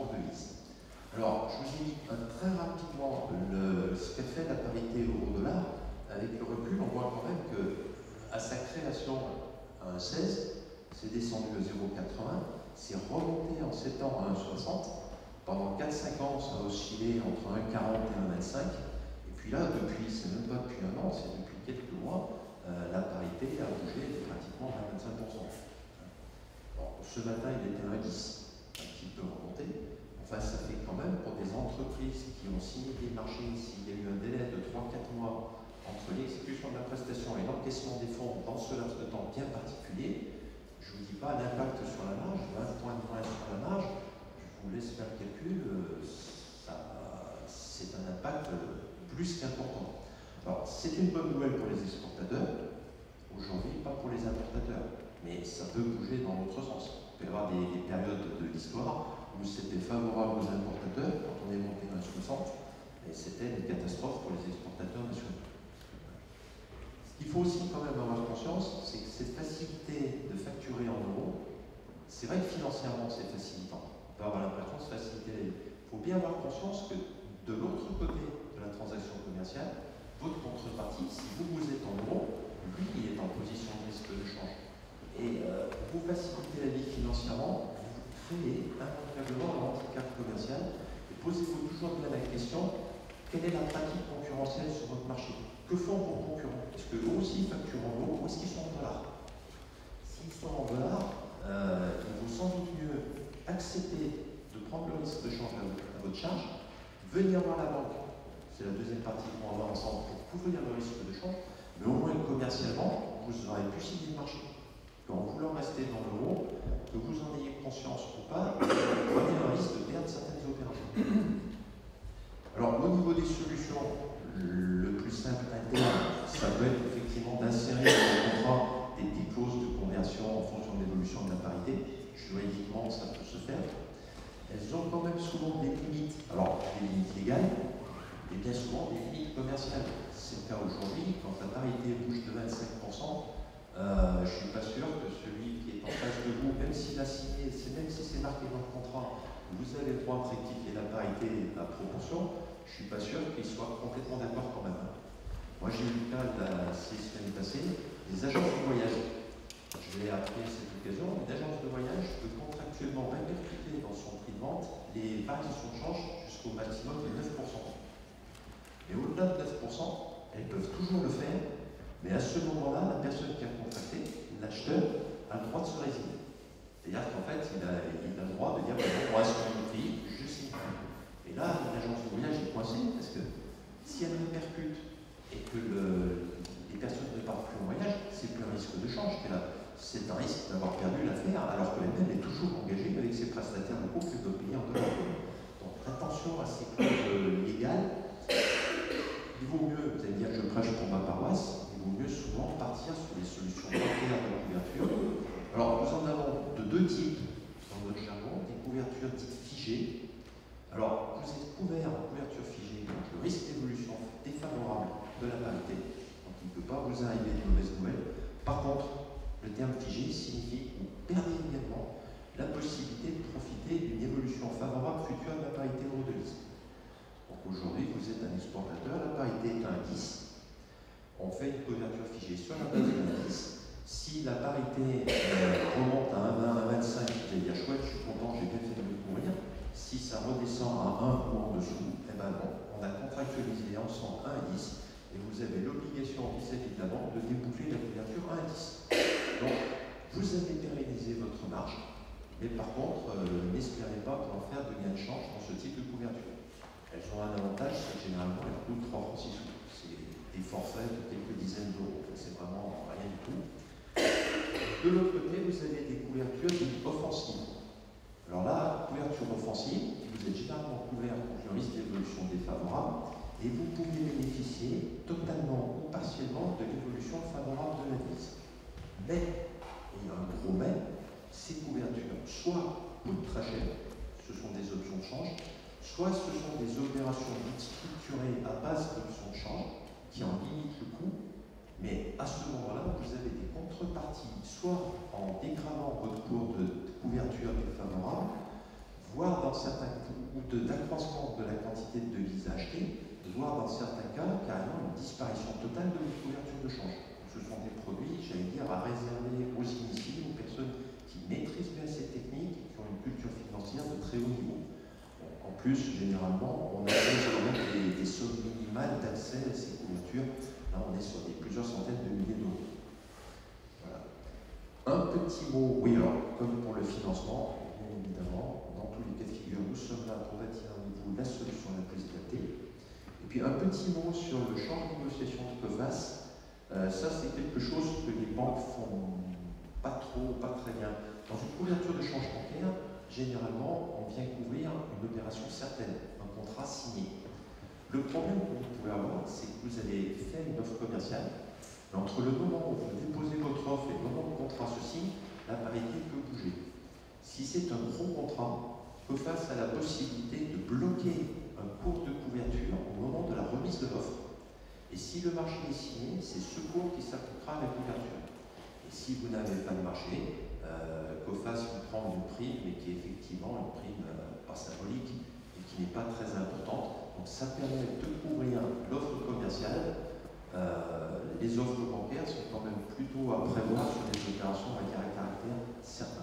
devise. Alors, je vous ai mis très rapidement le, ce qu'a fait la parité euro-dollar. Avec le recul, on voit quand même qu'à sa création à un virgule seize, c'est descendu à zéro virgule quatre-vingts, c'est remonté en sept ans à un virgule soixante. Pendant quatre cinq ans, ça a oscillé entre un virgule quarante et un virgule vingt-cinq. Et puis là, depuis, c'est même pas depuis un an, c'est depuis quelques mois, euh, la parité a bougé de pratiquement vingt à vingt-cinq pour cent. Bon, ce matin, il était à un virgule dix, un petit peu remonté. Enfin, ça fait quand même pour des entreprises qui ont signé des marchés, s'il y a eu un délai de trois à quatre mois entre l'exécution de la prestation et l'encaissement des fonds dans ce laps de temps bien particulier, je ne vous dis pas l'impact sur la marge, vingt points de moins sur la marge, je vous laisse faire le calcul, c'est un impact plus qu'important. Alors, c'est une bonne nouvelle pour les exportateurs, aujourd'hui, pas pour les importateurs, mais ça peut bouger dans l'autre sens. Il peut y avoir des, des périodes de l'histoire où c'était favorable aux importateurs quand on est monté à un virgule soixante, et c'était une catastrophe pour les exportateurs nationaux. Ce qu'il faut aussi quand même avoir conscience, c'est que cette facilité de facturer en euros, c'est vrai que financièrement c'est facilitant. On peut avoir l'impression de se faciliter la vie. Il faut bien avoir conscience que de l'autre côté de la transaction commerciale, votre contrepartie, si vous vous êtes en euros, lui il est en position de risque de change. Et euh, vous facilitez la vie financièrement, créer immanquablement un handicap commercial et posez-vous toujours bien la question, quelle est la pratique concurrentielle sur votre marché? Que font vos concurrents? Est-ce qu'eux aussi facturent en euros ou est-ce qu'ils sont en dollars? S'ils sont en dollars, euh, il vaut sans doute mieux accepter de prendre le risque de change à, à votre charge, venir voir la banque, c'est la deuxième partie qu'on va voir ensemble pour couvrir le risque de change, mais au moins commercialement, vous aurez pu signer le marché. En voulant rester dans l'euro, que vous en ayez conscience ou pas, vous prenez un risque de perdre certaines opérations. Alors, au niveau des solutions, le plus simple interne, ça peut être effectivement d'insérer dans le contrat des petites clauses de conversion en fonction de l'évolution de la parité. Juridiquement, ça peut se faire. Elles ont quand même souvent des limites, alors des limites légales, et bien souvent des limites commerciales. C'est le cas aujourd'hui, quand la parité bouge de vingt-cinq pour cent, Euh, je ne suis pas sûr que celui qui est en face de vous, même s'il a signé, même si c'est marqué dans le contrat, vous avez le droit de rectifier la parité à proportion, je ne suis pas sûr qu'il soit complètement d'accord quand même. Moi j'ai eu le cas de la six semaines passées, des agences de voyage. Je vais appeler cette occasion, une agence de voyage peut contractuellement répercuter dans son prix de vente les variations de change jusqu'au maximum de neuf pour cent. Mais au-delà de neuf pour cent, elles peuvent toujours le faire. Mais à ce moment-là, la personne qui a contracté, l'acheteur, a le droit de se résigner. C'est-à-dire qu'en fait, il a, il a le droit de dire on reste sur le prix, je signe. Et là, l'agence de voyage est coincée parce que si elle répercute et que le, les personnes ne partent plus en voyage, c'est plus un risque de change. C'est un risque d'avoir perdu l'affaire alors que elle est toujours engagée avec ses prestataires locaux qui doivent payer en dollars. Donc attention à ces clauses légales. Il vaut mieux, vous allez dire que je prêche pour ma paroisse, il vaut mieux souvent partir sur les solutions bancaires de couverture. Alors, nous en avons de deux types dans notre jargon, des couvertures dites figées. Alors, vous êtes couvert en couverture figée contre le risque d'évolution défavorable de la parité. Donc, il ne peut pas vous arriver de mauvaises nouvelles. Par contre, le terme figé signifie que vous perdez également la possibilité de profiter d'une évolution favorable future de la parité euro-devise. Donc, aujourd'hui, vous êtes un exportateur, la parité est à un dix. On fait une couverture figée sur la base de l'indice. Si la parité euh, remonte à un vingt, un vingt-cinq, vous allez dire chouette, je suis content, j'ai bien fait de me courir. Si ça redescend à un ou en dessous, eh ben non, on a contractualisé ensemble un dix et vous avez l'obligation vis-à-vis de la banque de déboucler la couverture à un dix. Donc, vous avez pérennisé votre marge, mais par contre, euh, n'espérez pas pouvoir faire de gain de change dans ce type de couverture. Elles ont un avantage, c'est que généralement, elles coûtent trois francs six sous. Des forfaits de quelques dizaines d'euros, c'est vraiment rien du tout. De l'autre côté, vous avez des couvertures dites offensives. Alors là, couverture offensive, vous êtes généralement couvert contre le risque d'évolution défavorable et vous pouvez bénéficier totalement ou partiellement de l'évolution favorable de l'indice. Mais, et il y a un gros mais, ces couvertures soit coûtent très cher, ce sont des options de change, soit ce sont des opérations dites structurées à base d'options de change, qui en limite le coût, mais à ce moment-là, vous avez des contreparties, soit en dégradant votre cours de couverture défavorable, voire dans certains voire dans certains cas, carrément une disparition totale de la couverture de change. Ce sont des produits, j'allais dire, à réserver aux initiés, aux personnes qui maîtrisent bien ces techniques et qui ont une culture financière de très haut niveau. Donc, en plus, généralement, on a quand même des, des sommes minimales d'accès à ces couvertures. Là, on est sur des plusieurs centaines de milliers d'euros. Voilà. Un petit mot, oui, alors, comme pour le financement, bien évidemment, dans tous les cas de figure, nous sommes là pour bâtir à vous la solution la plus adaptée. Et puis, un petit mot sur le champ de négociation de COFAS. Euh, ça, c'est quelque chose que les banques font pas trop, pas très bien. Dans une couverture de change bancaire, généralement, on vient couvrir une opération certaine, un contrat signé. Le problème que vous pouvez avoir, c'est que vous avez fait une offre commerciale, mais entre le moment où vous déposez votre offre et le moment où le contrat se signe, la parité peut bouger. Si c'est un gros contrat, COFAS a la possibilité de bloquer un cours de couverture au moment de la remise de l'offre. Et si le marché est signé, c'est ce cours qui s'appliquera à la couverture. Et si vous n'avez pas de marché, euh, COFAS vous prend une prime, mais qui est effectivement une prime euh, pas symbolique et qui n'est pas très importante. Donc ça permet de couvrir l'offre commerciale. Euh, les offres bancaires sont quand même plutôt à prévoir sur des opérations avec un caractère certain.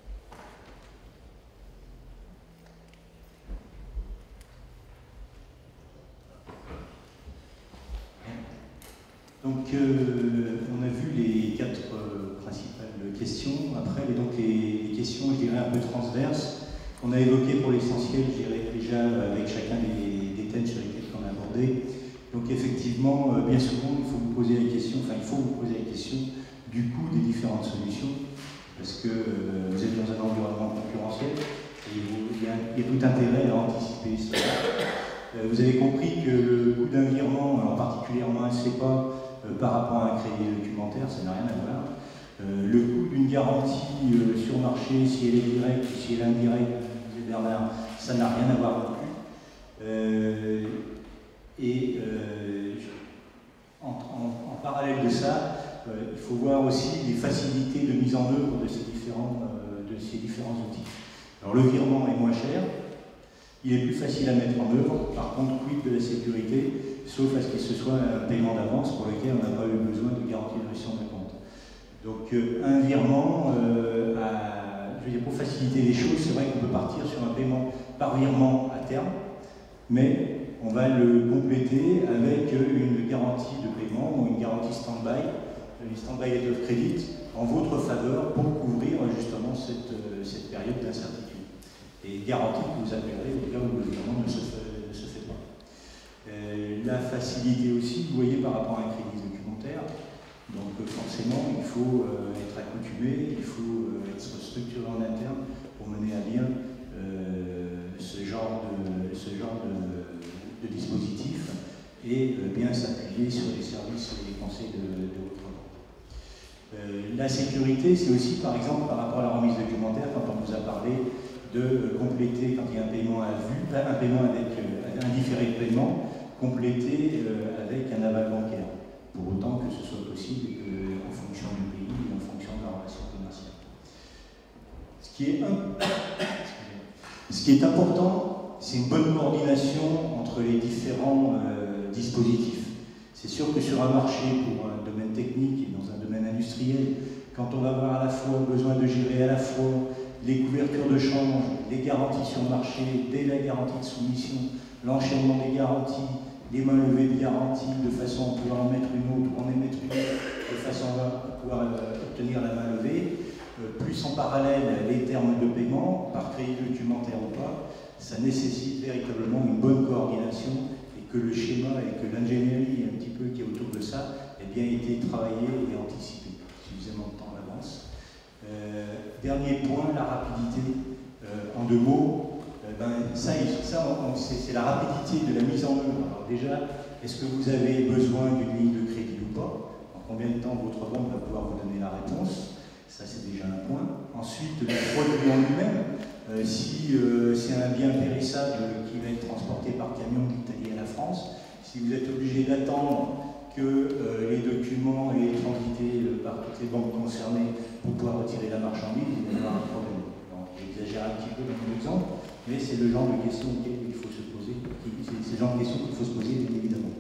Donc, euh, on a vu les quatre euh, principales questions. Après, les, donc les, les questions, je dirais, un peu transverses, qu'on a évoquées pour l'essentiel, je dirais, déjà avec chacun des, des thèmes sur lesquels on a abordé. Donc, effectivement, euh, bien souvent, il faut vous poser la question, enfin, il faut vous poser la question du coût des différentes solutions, parce que euh, vous êtes dans un environnement concurrentiel et vous, il, y a, il y a tout intérêt à anticiper cela. Euh, vous avez compris que le coût d'un virement, en particulièrement un C E P A, Euh, par rapport à un crédit documentaire, ça n'a rien à voir. Euh, le coût d'une garantie euh, sur marché, si elle est directe ou si elle est indirecte, disait Bernard, ça n'a rien à voir non plus. Euh, et euh, en, en, en parallèle de ça, euh, il faut voir aussi les facilités de mise en œuvre de ces différents, euh, de ces différents outils. Alors le virement est moins cher, il est plus facile à mettre en œuvre, par contre, quid de la sécurité, sauf à ce que ce soit un paiement d'avance pour lequel on n'a pas eu besoin de garantie de gestion de compte. Donc euh, un virement, euh, à, je veux dire, pour faciliter les choses, c'est vrai qu'on peut partir sur un paiement par virement à terme, mais on va le compléter avec une garantie de paiement ou une garantie stand-by, une stand-by letter of credit, en votre faveur pour couvrir justement cette, cette période d'incertitude. Et garantie que vous appellerez au cas où le virement ne se fait, ne se fait pas. Euh, la facilité aussi, vous voyez, par rapport à un crédit documentaire, donc euh, forcément, il faut euh, être accoutumé, il faut euh, être structuré en interne pour mener à bien euh, ce genre de, ce genre de, de dispositif et euh, bien s'appuyer sur les services et les conseils de, de votre banque. Euh, la sécurité, c'est aussi, par exemple, par rapport à la remise documentaire, quand on vous a parlé de compléter, quand il y a un paiement à vue, un paiement avec euh, un différé de paiement, compléter euh, avec un aval bancaire, pour autant que ce soit possible et que, en fonction du pays et en fonction de la relation commerciale. Ce qui est, un... Ce qui est important, c'est une bonne coordination entre les différents euh, dispositifs. C'est sûr que sur un marché, pour un domaine technique et dans un domaine industriel, quand on va avoir à la fois besoin de gérer à la fois les couvertures de change, les garanties sur le marché, dès la garantie de soumission, l'enchaînement des garanties, les mains levées de garantie, de façon à pouvoir en mettre une autre ou en émettre une autre, de façon à pouvoir euh, obtenir la main levée, euh, plus en parallèle les termes de paiement, par crédit documentaire ou pas, ça nécessite véritablement une bonne coordination et que le schéma et que l'ingénierie un petit peu qui est autour de ça ait bien été travaillé et anticipé suffisamment de temps à l'avance. Euh, dernier point, la rapidité. Euh, en deux mots, euh, ben, ça, ça c'est la rapidité de la mise en œuvre. Alors déjà, est-ce que vous avez besoin d'une ligne de crédit ou pas? En combien de temps votre banque va pouvoir vous donner la réponse? Ça, c'est déjà un point. Ensuite, le produit en lui-même. Euh, si euh, c'est un bien périssable qui va être transporté par camion de l'Italie à la France, si vous êtes obligé d'attendre que euh, les documents aient transité euh, par toutes les banques concernées pour pouvoir retirer la marchandise, il va y avoir un problème. Donc, j'exagère un petit peu dans mon exemple, mais c'est le genre de questions auxquelles il faut se poser, c'est le genre de questions qu'il faut se poser, bien évidemment.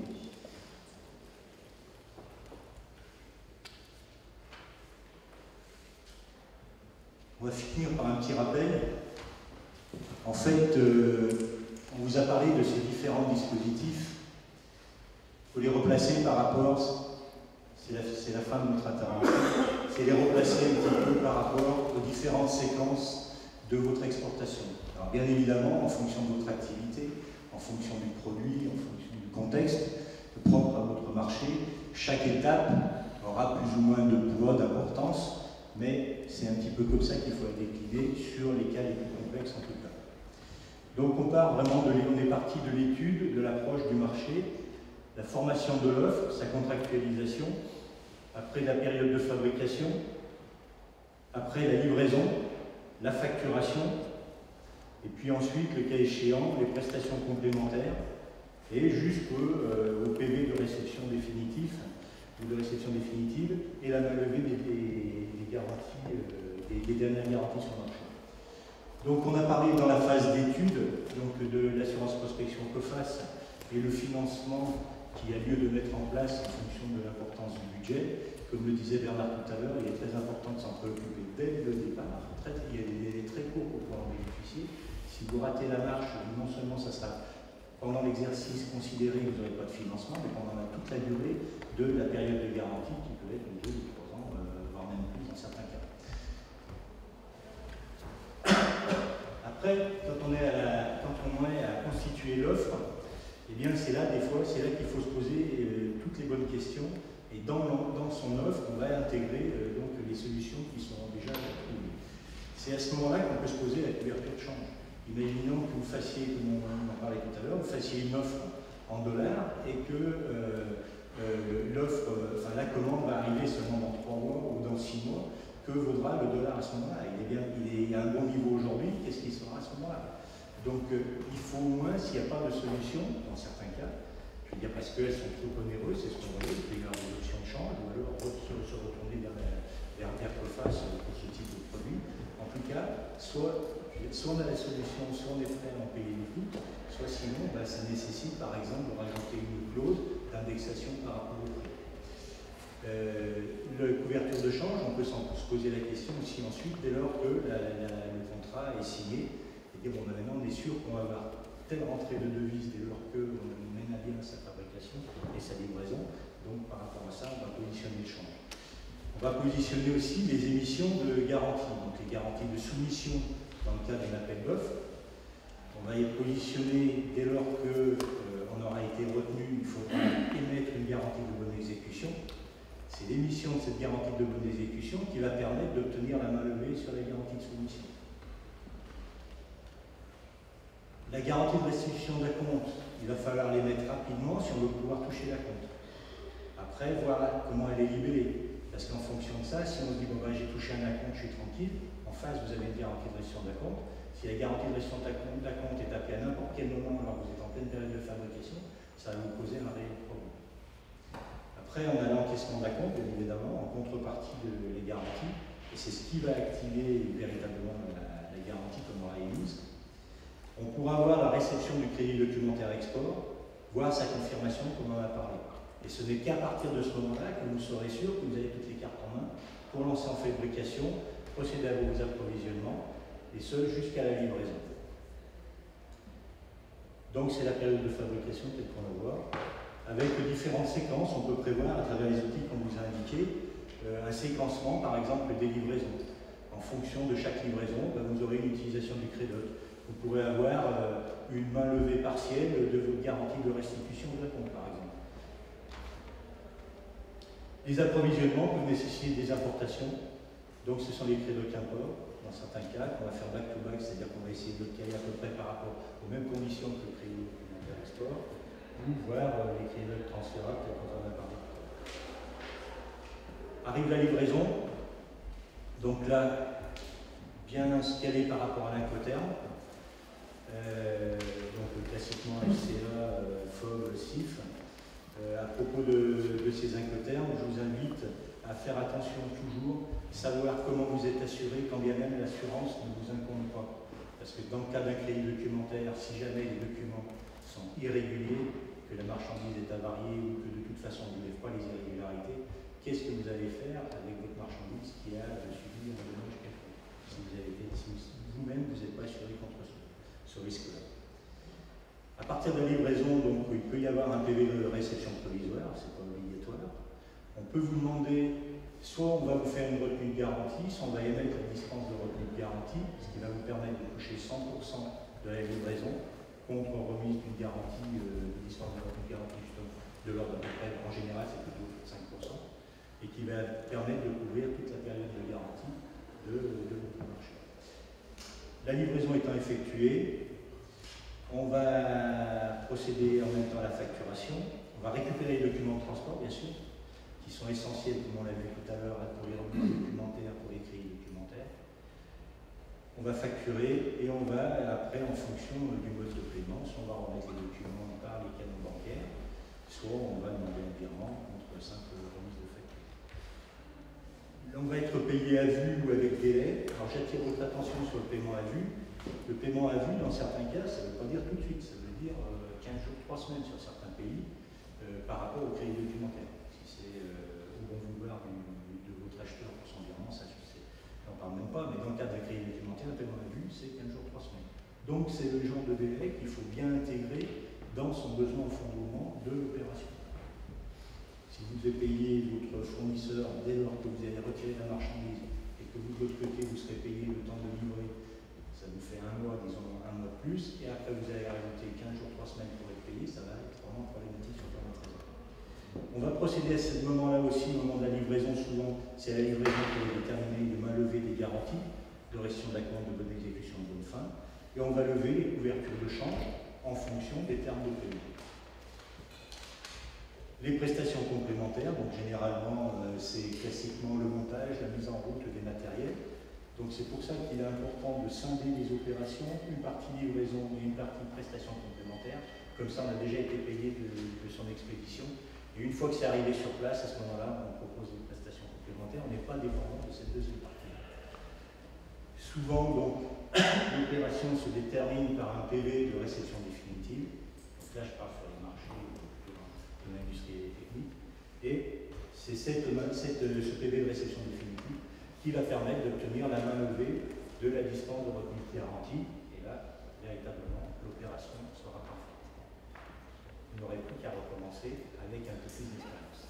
On va finir par un petit rappel. En fait, euh, on vous a parlé de ces différents dispositifs. Il faut les replacer par rapport, c'est la, c'est la fin de notre intervention, c'est les replacer un petit peu par rapport aux différentes séquences de votre exportation. Alors bien évidemment, en fonction de votre activité, en fonction du produit, en fonction du contexte propre à votre marché, chaque étape aura plus ou moins de poids, d'importance, mais c'est un petit peu comme ça qu'il faut la décliner sur les cas les plus complexes en tout cas. Donc on part vraiment de, on est parti de l'étude, de l'approche du marché, la formation de l'offre, sa contractualisation, après la période de fabrication, après la livraison, la facturation, et puis ensuite, le cas échéant, les prestations complémentaires, et jusqu'au euh, au P V de réception définitif, ou de réception définitive, et la levée des, des, des garanties, euh, des, des dernières garanties sur le marché. Donc on a parlé dans la phase d'étude donc de l'assurance prospection COFAS et le financement qui a lieu de mettre en place en fonction de l'importance du budget. Comme le disait Bernard tout à l'heure, il est très important de s'en préoccuper dès le départ. Très, il y a des délais très courts pour pouvoir en bénéficier. Si vous ratez la marche, non seulement ça sera pendant l'exercice considéré que vous n'aurez pas de financement, mais pendant la, toute la durée de la période de garantie qui peut être de deux ou trois ans, euh, voire même plus dans certains cas. Après, quand on est à, la, quand on est à constituer l'offre, eh bien c'est là des fois, c'est là qu'il faut se poser euh, toutes les bonnes questions. Et dans, dans son offre, on va intégrer euh, donc les solutions qui sont déjà trouvées. C'est à ce moment-là qu'on peut se poser la couverture de change. Imaginons que vous fassiez, comme on en parlait tout à l'heure, vous fassiez une offre en dollars et que euh, euh, l'offre, enfin la commande va arriver seulement dans trois mois ou dans six mois. Que vaudra le dollar à ce moment-là? Il est bien, il est à un bon niveau aujourd'hui, qu'est-ce qu'il sera à ce moment-là? Donc euh, il faut au moins, s'il n'y a pas de solution, dans certains cas, je veux dire parce qu'elles sont trop onéreuses, c'est ce qu'on voulait, il y a des options de change, ou alors se, se retourner vers, vers Intercoface pour ce type de produit. En tout cas, soit, soit on a la solution, soit on est prêt à en payer les coûts, soit sinon, ben, ça nécessite par exemple de rajouter une clause d'indexation par rapport au prix. Euh, la couverture de change, on peut se poser la question aussi ensuite, dès lors que la, la, le contrat est signé, et dire bon, ben, maintenant on est sûr qu'on va avoir telle rentrée de devises dès lors qu'on mène à bien sa fabrication et sa livraison. Donc par rapport à ça, on va positionner le change. On va positionner aussi les émissions de garantie, donc les garanties de soumission dans le cas d'un appel d'offres. On va y positionner dès lors qu'on euh, aura été retenu, il faudra émettre une garantie de bonne exécution. C'est l'émission de cette garantie de bonne exécution qui va permettre d'obtenir la main levée sur la garantie de soumission. La garantie de restitution d'acompte, il va falloir les mettre rapidement si on veut pouvoir toucher l'acompte. Après, voilà comment elle est libellée. Parce qu'en fonction de ça, si on se dit, bon ben j'ai touché un acompte, je suis tranquille, en face vous avez une garantie de restitution d'acompte. Si la garantie de restitution d'acompte est appelée à n'importe quel moment alors que vous êtes en pleine période de fabrication, ça va vous poser un réel problème. Après, on a l'encaissement d'acompte, bien évidemment, en contrepartie de les garanties, et c'est ce qui va activer véritablement la, la garantie comme on l'a émise. On pourra avoir la réception du crédit documentaire export, voire sa confirmation comme on en a parlé. Et ce n'est qu'à partir de ce moment-là que vous serez sûr que vous avez toutes les cartes en main pour lancer en fabrication, procéder à vos approvisionnements, et ce jusqu'à la livraison. Donc c'est la période de fabrication telle qu'on la voit. Avec différentes séquences, on peut prévoir à travers les outils qu'on vous a indiqués euh, un séquencement, par exemple des livraisons. En fonction de chaque livraison, ben, vous aurez une utilisation du crédit. Vous pourrez avoir euh, une main levée partielle de votre garantie de restitution de la compte, par exemple. Les approvisionnements peuvent nécessiter des importations. Donc ce sont les crédits import, dans certains cas, qu'on va faire back-to-back, c'est-à-dire qu'on va essayer de le caler à peu près par rapport aux mêmes conditions que le crédit documentaire export, ou voir euh, les crédits transférables tels qu'on en a parlé. Arrive la livraison, donc là, bien scalé par rapport à l'incoterm, euh, donc classiquement F C A, euh, F O B, S I F. Euh, à propos de, de ces incoterms, je vous invite à faire attention toujours, savoir comment vous êtes assuré quand bien même l'assurance ne vous incombe pas. Parce que dans le cas d'un crédit documentaire, si jamais les documents sont irréguliers, que la marchandise est avariée ou que de toute façon vous ne lèvez pas les irrégularités, qu'est-ce que vous allez faire avec votre marchandise qui a subi un dommage quelconque si vous avez été, si vous-même vous n'êtes pas assuré contre ce, ce risque-là. À partir de la livraison, donc, il peut y avoir un P V de réception provisoire, c'est pas obligatoire. On peut vous demander, soit on va vous faire une retenue de garantie, soit on va émettre la dispense de retenue de garantie, ce qui va vous permettre de toucher cent pour cent de la livraison contre remise d'une garantie, euh, de dispense de retenue de garantie justement, de l'ordre à peu près, en général c'est plutôt cinq pour cent, et qui va permettre de couvrir toute la période de garantie de, de votre marché. La livraison étant effectuée, on va procéder en même temps à la facturation, on va récupérer les documents de transport bien sûr, qui sont essentiels, comme on l'a vu tout à l'heure, pour les remis documentaires, pour les crédits documentaires. On va facturer et on va, après, en fonction du mode de paiement, soit on va remettre les documents par les canaux bancaires, soit on va demander un virement contre simple remise de facture. On va être payé à vue ou avec délai. Alors j'attire votre attention sur le paiement à vue. Le paiement à vue, dans certains cas, ça ne veut pas dire tout de suite, ça veut dire quinze jours, trois semaines sur certains pays, euh, par rapport au crédit documentaire. Si c'est euh, au bon vouloir de votre acheteur pour son virement, ça je n'en parle même pas, mais dans le cas d'un crédit documentaire, un paiement à vue, c'est quinze jours, trois semaines. Donc c'est le genre de délai qu'il faut bien intégrer dans son besoin en fondement de l'opération. Si vous devez payer votre fournisseur dès lors que vous allez retirer la marchandise et que vous de l'autre côté vous serez payé le temps de livrer, ça vous fait un mois, disons un mois de plus, et après vous allez rajouter quinze jours, trois semaines pour être payé, ça va être vraiment problématique sur le plan de la trésorerie. On va procéder à ce moment-là aussi, au moment de la livraison, souvent c'est la livraison qui va déterminer le main levée des garanties, de restitution d'accompte de bonne exécution de bonne fin, et on va lever les couvertures de change en fonction des termes de paiement. Les prestations complémentaires, donc généralement euh, c'est classiquement le montage, la mise en route des matériels. Donc c'est pour ça qu'il est important de scinder les opérations, une partie livraison et une partie prestation complémentaire. Comme ça on a déjà été payé de, de son expédition. Et une fois que c'est arrivé sur place, à ce moment-là, on propose des prestations complémentaires. On n'est pas dépendant de cette deuxième partie. Souvent, donc, l'opération se détermine par un P V de réception définitive. Donc là, je parle sur les marchés de l'industrie technique. Et c'est cette, cette, ce P V de réception définitive qui va permettre d'obtenir la main levée de la dispense de retenue de garantie. Et là, véritablement, l'opération sera parfaite. Vous n'aurez plus qu'à recommencer avec un peu plus d'expérience.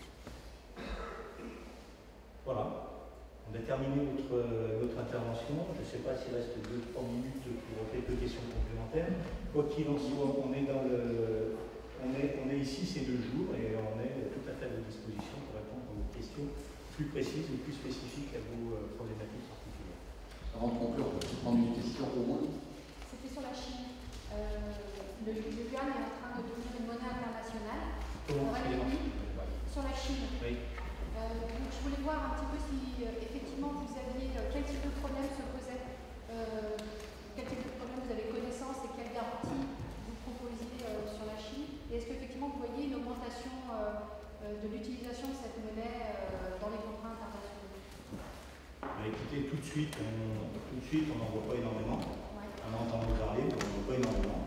Voilà. On a terminé notre, notre intervention. Je ne sais pas s'il reste deux trois minutes pour quelques questions complémentaires. Quoi qu'il en soit, on est dans le... On est, on est ici ces deux jours et on est tout à fait à votre disposition pour répondre à vos questions plus précises et plus spécifiques à vos euh, problématiques particulières. Avant de conclure, on peut prendre une question au moins. C'était sur la Chine. Euh, le, le yuan est en train de devenir une monnaie internationale. Comment Sur la Chine. Oui. Euh, donc je voulais voir un petit peu si euh, effectivement vous aviez euh, quel type de problème se posait, euh, quel type de problème vous avez connaissance et quelle garantie vous proposiez euh, sur la Chine. Et est-ce qu'effectivement vous voyez une augmentation euh, de l'utilisation de cette monnaie euh, dans les contrats internationaux? Bah, écoutez, tout de suite, on tout de suite, on n'en voit pas énormément. Ouais. On en entend parler, mais on n'en voit pas énormément.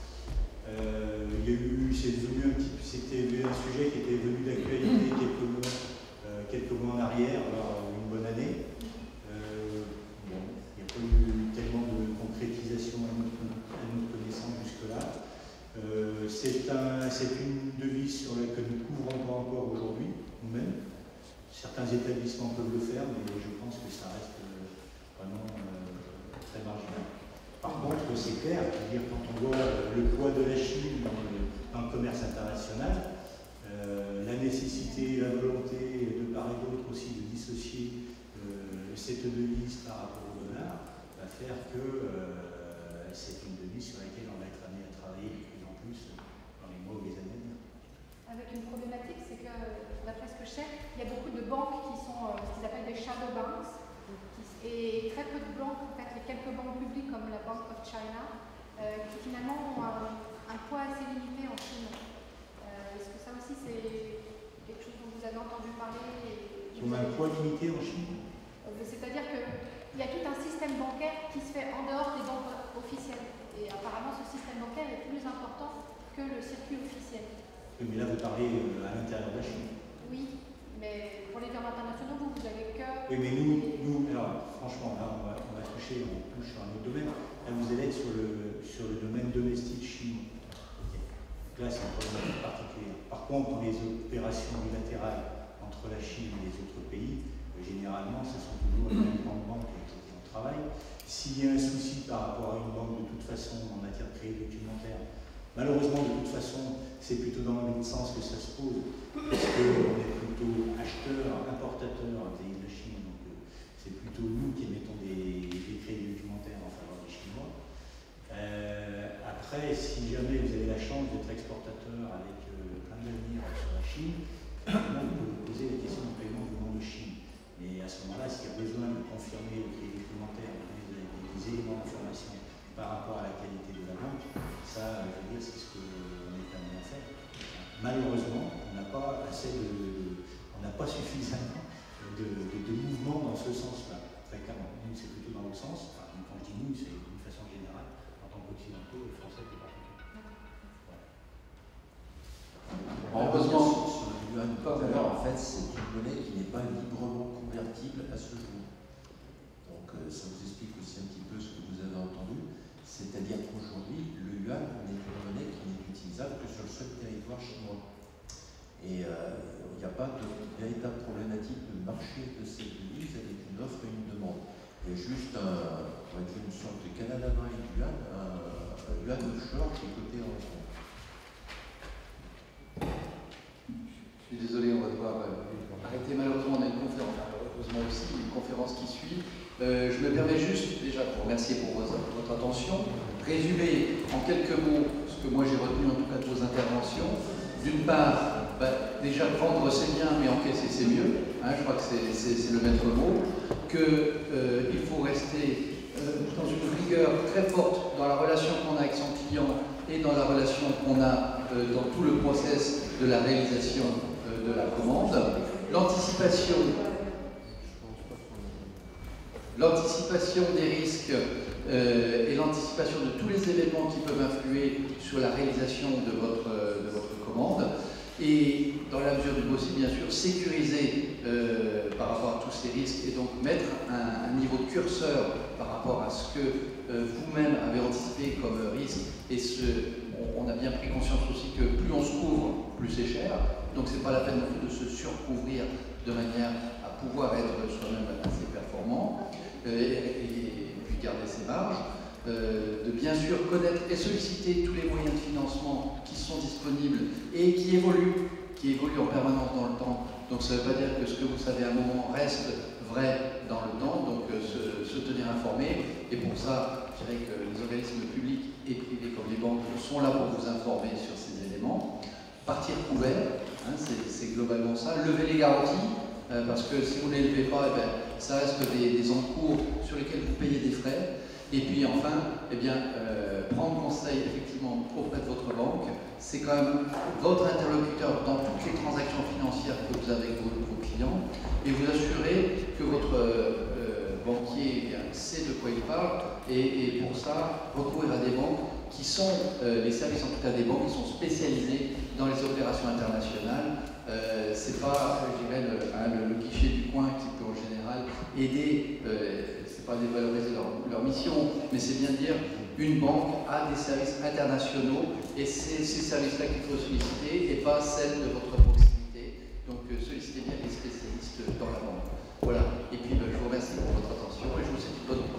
Euh, il y a eu, c'est devenu un petit, c'était un sujet qui était venu d'actualité quelques mois, euh, quelques mois en arrière, alors une bonne année. Euh, bon, il n'y a pas eu tellement de concrétisation à notre, à notre connaissance jusque-là. Euh, c'est un, c'est une devise sur laquelle que nous ne couvrons pas encore aujourd'hui, nous-mêmes. Certains établissements peuvent le faire, mais je pense que ça reste euh, vraiment euh, très marginal. Par contre, c'est clair, c'est-à-dire quand on voit le poids de la Chine dans le, dans le commerce international, euh, la nécessité, la volonté de part et d'autre aussi de dissocier euh, cette devise par rapport au dollar va faire que euh, c'est une devise sur laquelle on va être amené à travailler de plus en plus dans les mois ou les années à venir. Avec une problématique, c'est que d'après ce que je sais, il y a beaucoup de banques qui sont euh, ce qu'ils appellent des shadow banks. Et très peu de banques, en fait, les quelques banques publiques comme la Bank of China, euh, qui finalement ont un, un poids assez limité en Chine. Euh, Est-ce que ça aussi c'est quelque chose dont vous avez entendu parler? Qui ont un poids limité en Chine? euh, C'est-à-dire qu'il y a tout un système bancaire qui se fait en dehors des banques système bancaire est plus important que le circuit officiel. Oui, mais là, vous parlez euh, à l'intérieur de la Chine. Oui, mais pour les virements internationaux, vous, vous avez que... Oui, mais nous, nous alors, franchement, là, on va, on va toucher, on touche sur un autre domaine. Là, vous allez être sur le, sur le domaine domestique chinois. Okay. Donc là, c'est un problème particulier. Par contre, dans les opérations bilatérales entre la Chine et les autres pays, euh, généralement, ce sont toujours les mêmes grandes banques qui en travaillent. S'il y a un souci par rapport à une banque, de toute façon, en matière de crédit documentaire, malheureusement, de toute façon, c'est plutôt dans l'autre sens que ça se pose, parce qu'on est plutôt acheteur, importateur des de Chine, donc euh, c'est plutôt nous qui émettons des, des crédits documentaires en faveur des Chinois. Euh, après, si jamais vous avez la chance d'être exportateur avec euh, plein d'avenir sur la Chine, là, vous pouvez vous poser la question du paiement du nom de Chine. Mais à ce moment-là, s'il y a besoin de confirmer le crédit documentaire, de donner des, des éléments d'information par rapport à la qualité de la banque, ça, je veux dire, c'est ce qu'on est amené à faire. Malheureusement, on n'a pas assez de, on n'a pas suffisamment de, de, de mouvements dans ce sens-là. Très clairement, nous, c'est plutôt dans l'autre sens. Enfin, quand je dis nous, c'est d'une façon générale, en tant qu'occidentaux, les Français plus particulièrement. Heureusement, sur le yuan tout à l'heure, en fait, c'est une monnaie qui n'est pas librement convertible à ce jour. Donc, euh, ça vous explique aussi un petit peu ce que vous avez entendu. C'est-à-dire qu'aujourd'hui, le yuan n'est une monnaie qui n'est utilisable que sur le seul territoire chinois. Et euh, il n'y a pas de véritable problématique de marché de cette devise avec une offre et une demande. Il y a juste un, on va dire une sorte de Canada Dry du yuan, un, un yuan offshore qui est coté en Hong Kong. Je suis désolé, on va devoir euh, arrêter. Malheureusement, on a une conférence, heureusement aussi, une conférence qui suit. Euh, je me permets juste, déjà, pour remercier pour votre, votre attention, résumer en quelques mots ce que moi j'ai retenu en tout cas de vos interventions. D'une part, bah, déjà prendre c'est bien, mais encaisser c'est mieux. Hein, je crois que c'est le maître mot. Qu'il euh, faut rester euh, dans une rigueur très forte dans la relation qu'on a avec son client et dans la relation qu'on a euh, dans tout le process de la réalisation euh, de la commande. L'anticipation L'anticipation des risques euh, et l'anticipation de tous les événements qui peuvent influer sur la réalisation de votre, de votre commande. Et dans la mesure du possible, bien sûr, sécuriser euh, par rapport à tous ces risques et donc mettre un, un niveau de curseur par rapport à ce que euh, vous-même avez anticipé comme risque. Et ce, on, on a bien pris conscience aussi que plus on se couvre, plus c'est cher. Donc ce n'est pas la peine non plus de se surcouvrir de manière à pouvoir être soi-même assez performant. Et, et, et puis garder ses marges, euh, de bien sûr connaître et solliciter tous les moyens de financement qui sont disponibles et qui évoluent, qui évoluent en permanence dans le temps. Donc ça ne veut pas dire que ce que vous savez à un moment reste vrai dans le temps, donc euh, se, se tenir informé. Et pour ça, je dirais que les organismes publics et privés comme les banques sont là pour vous informer sur ces éléments. Partir couvert, hein, c'est globalement ça. Lever les garanties. Euh, parce que si vous ne les levez pas, eh bien, ça reste des, des encours sur lesquels vous payez des frais. Et puis enfin, eh bien, euh, prendre conseil effectivement auprès de votre banque, c'est quand même votre interlocuteur dans toutes les transactions financières que vous avez avec vos, vos clients, et vous assurer que votre euh, banquier eh bien, sait de quoi il parle, et, et pour ça, recourir à des banques qui sont, euh, les services en tout cas des banques, qui sont spécialisés dans les opérations internationales. Euh, c'est pas, je dirais, le, hein, le, le guichet du coin qui peut en général aider, euh, c'est pas dévaloriser leur, leur mission, mais c'est bien dire une banque a des services internationaux et c'est ces services-là qu'il faut solliciter et pas celles de votre proximité. Donc euh, sollicitez bien les spécialistes dans la banque. Voilà, et puis ben, je vous remercie pour votre attention et je vous souhaite une bonne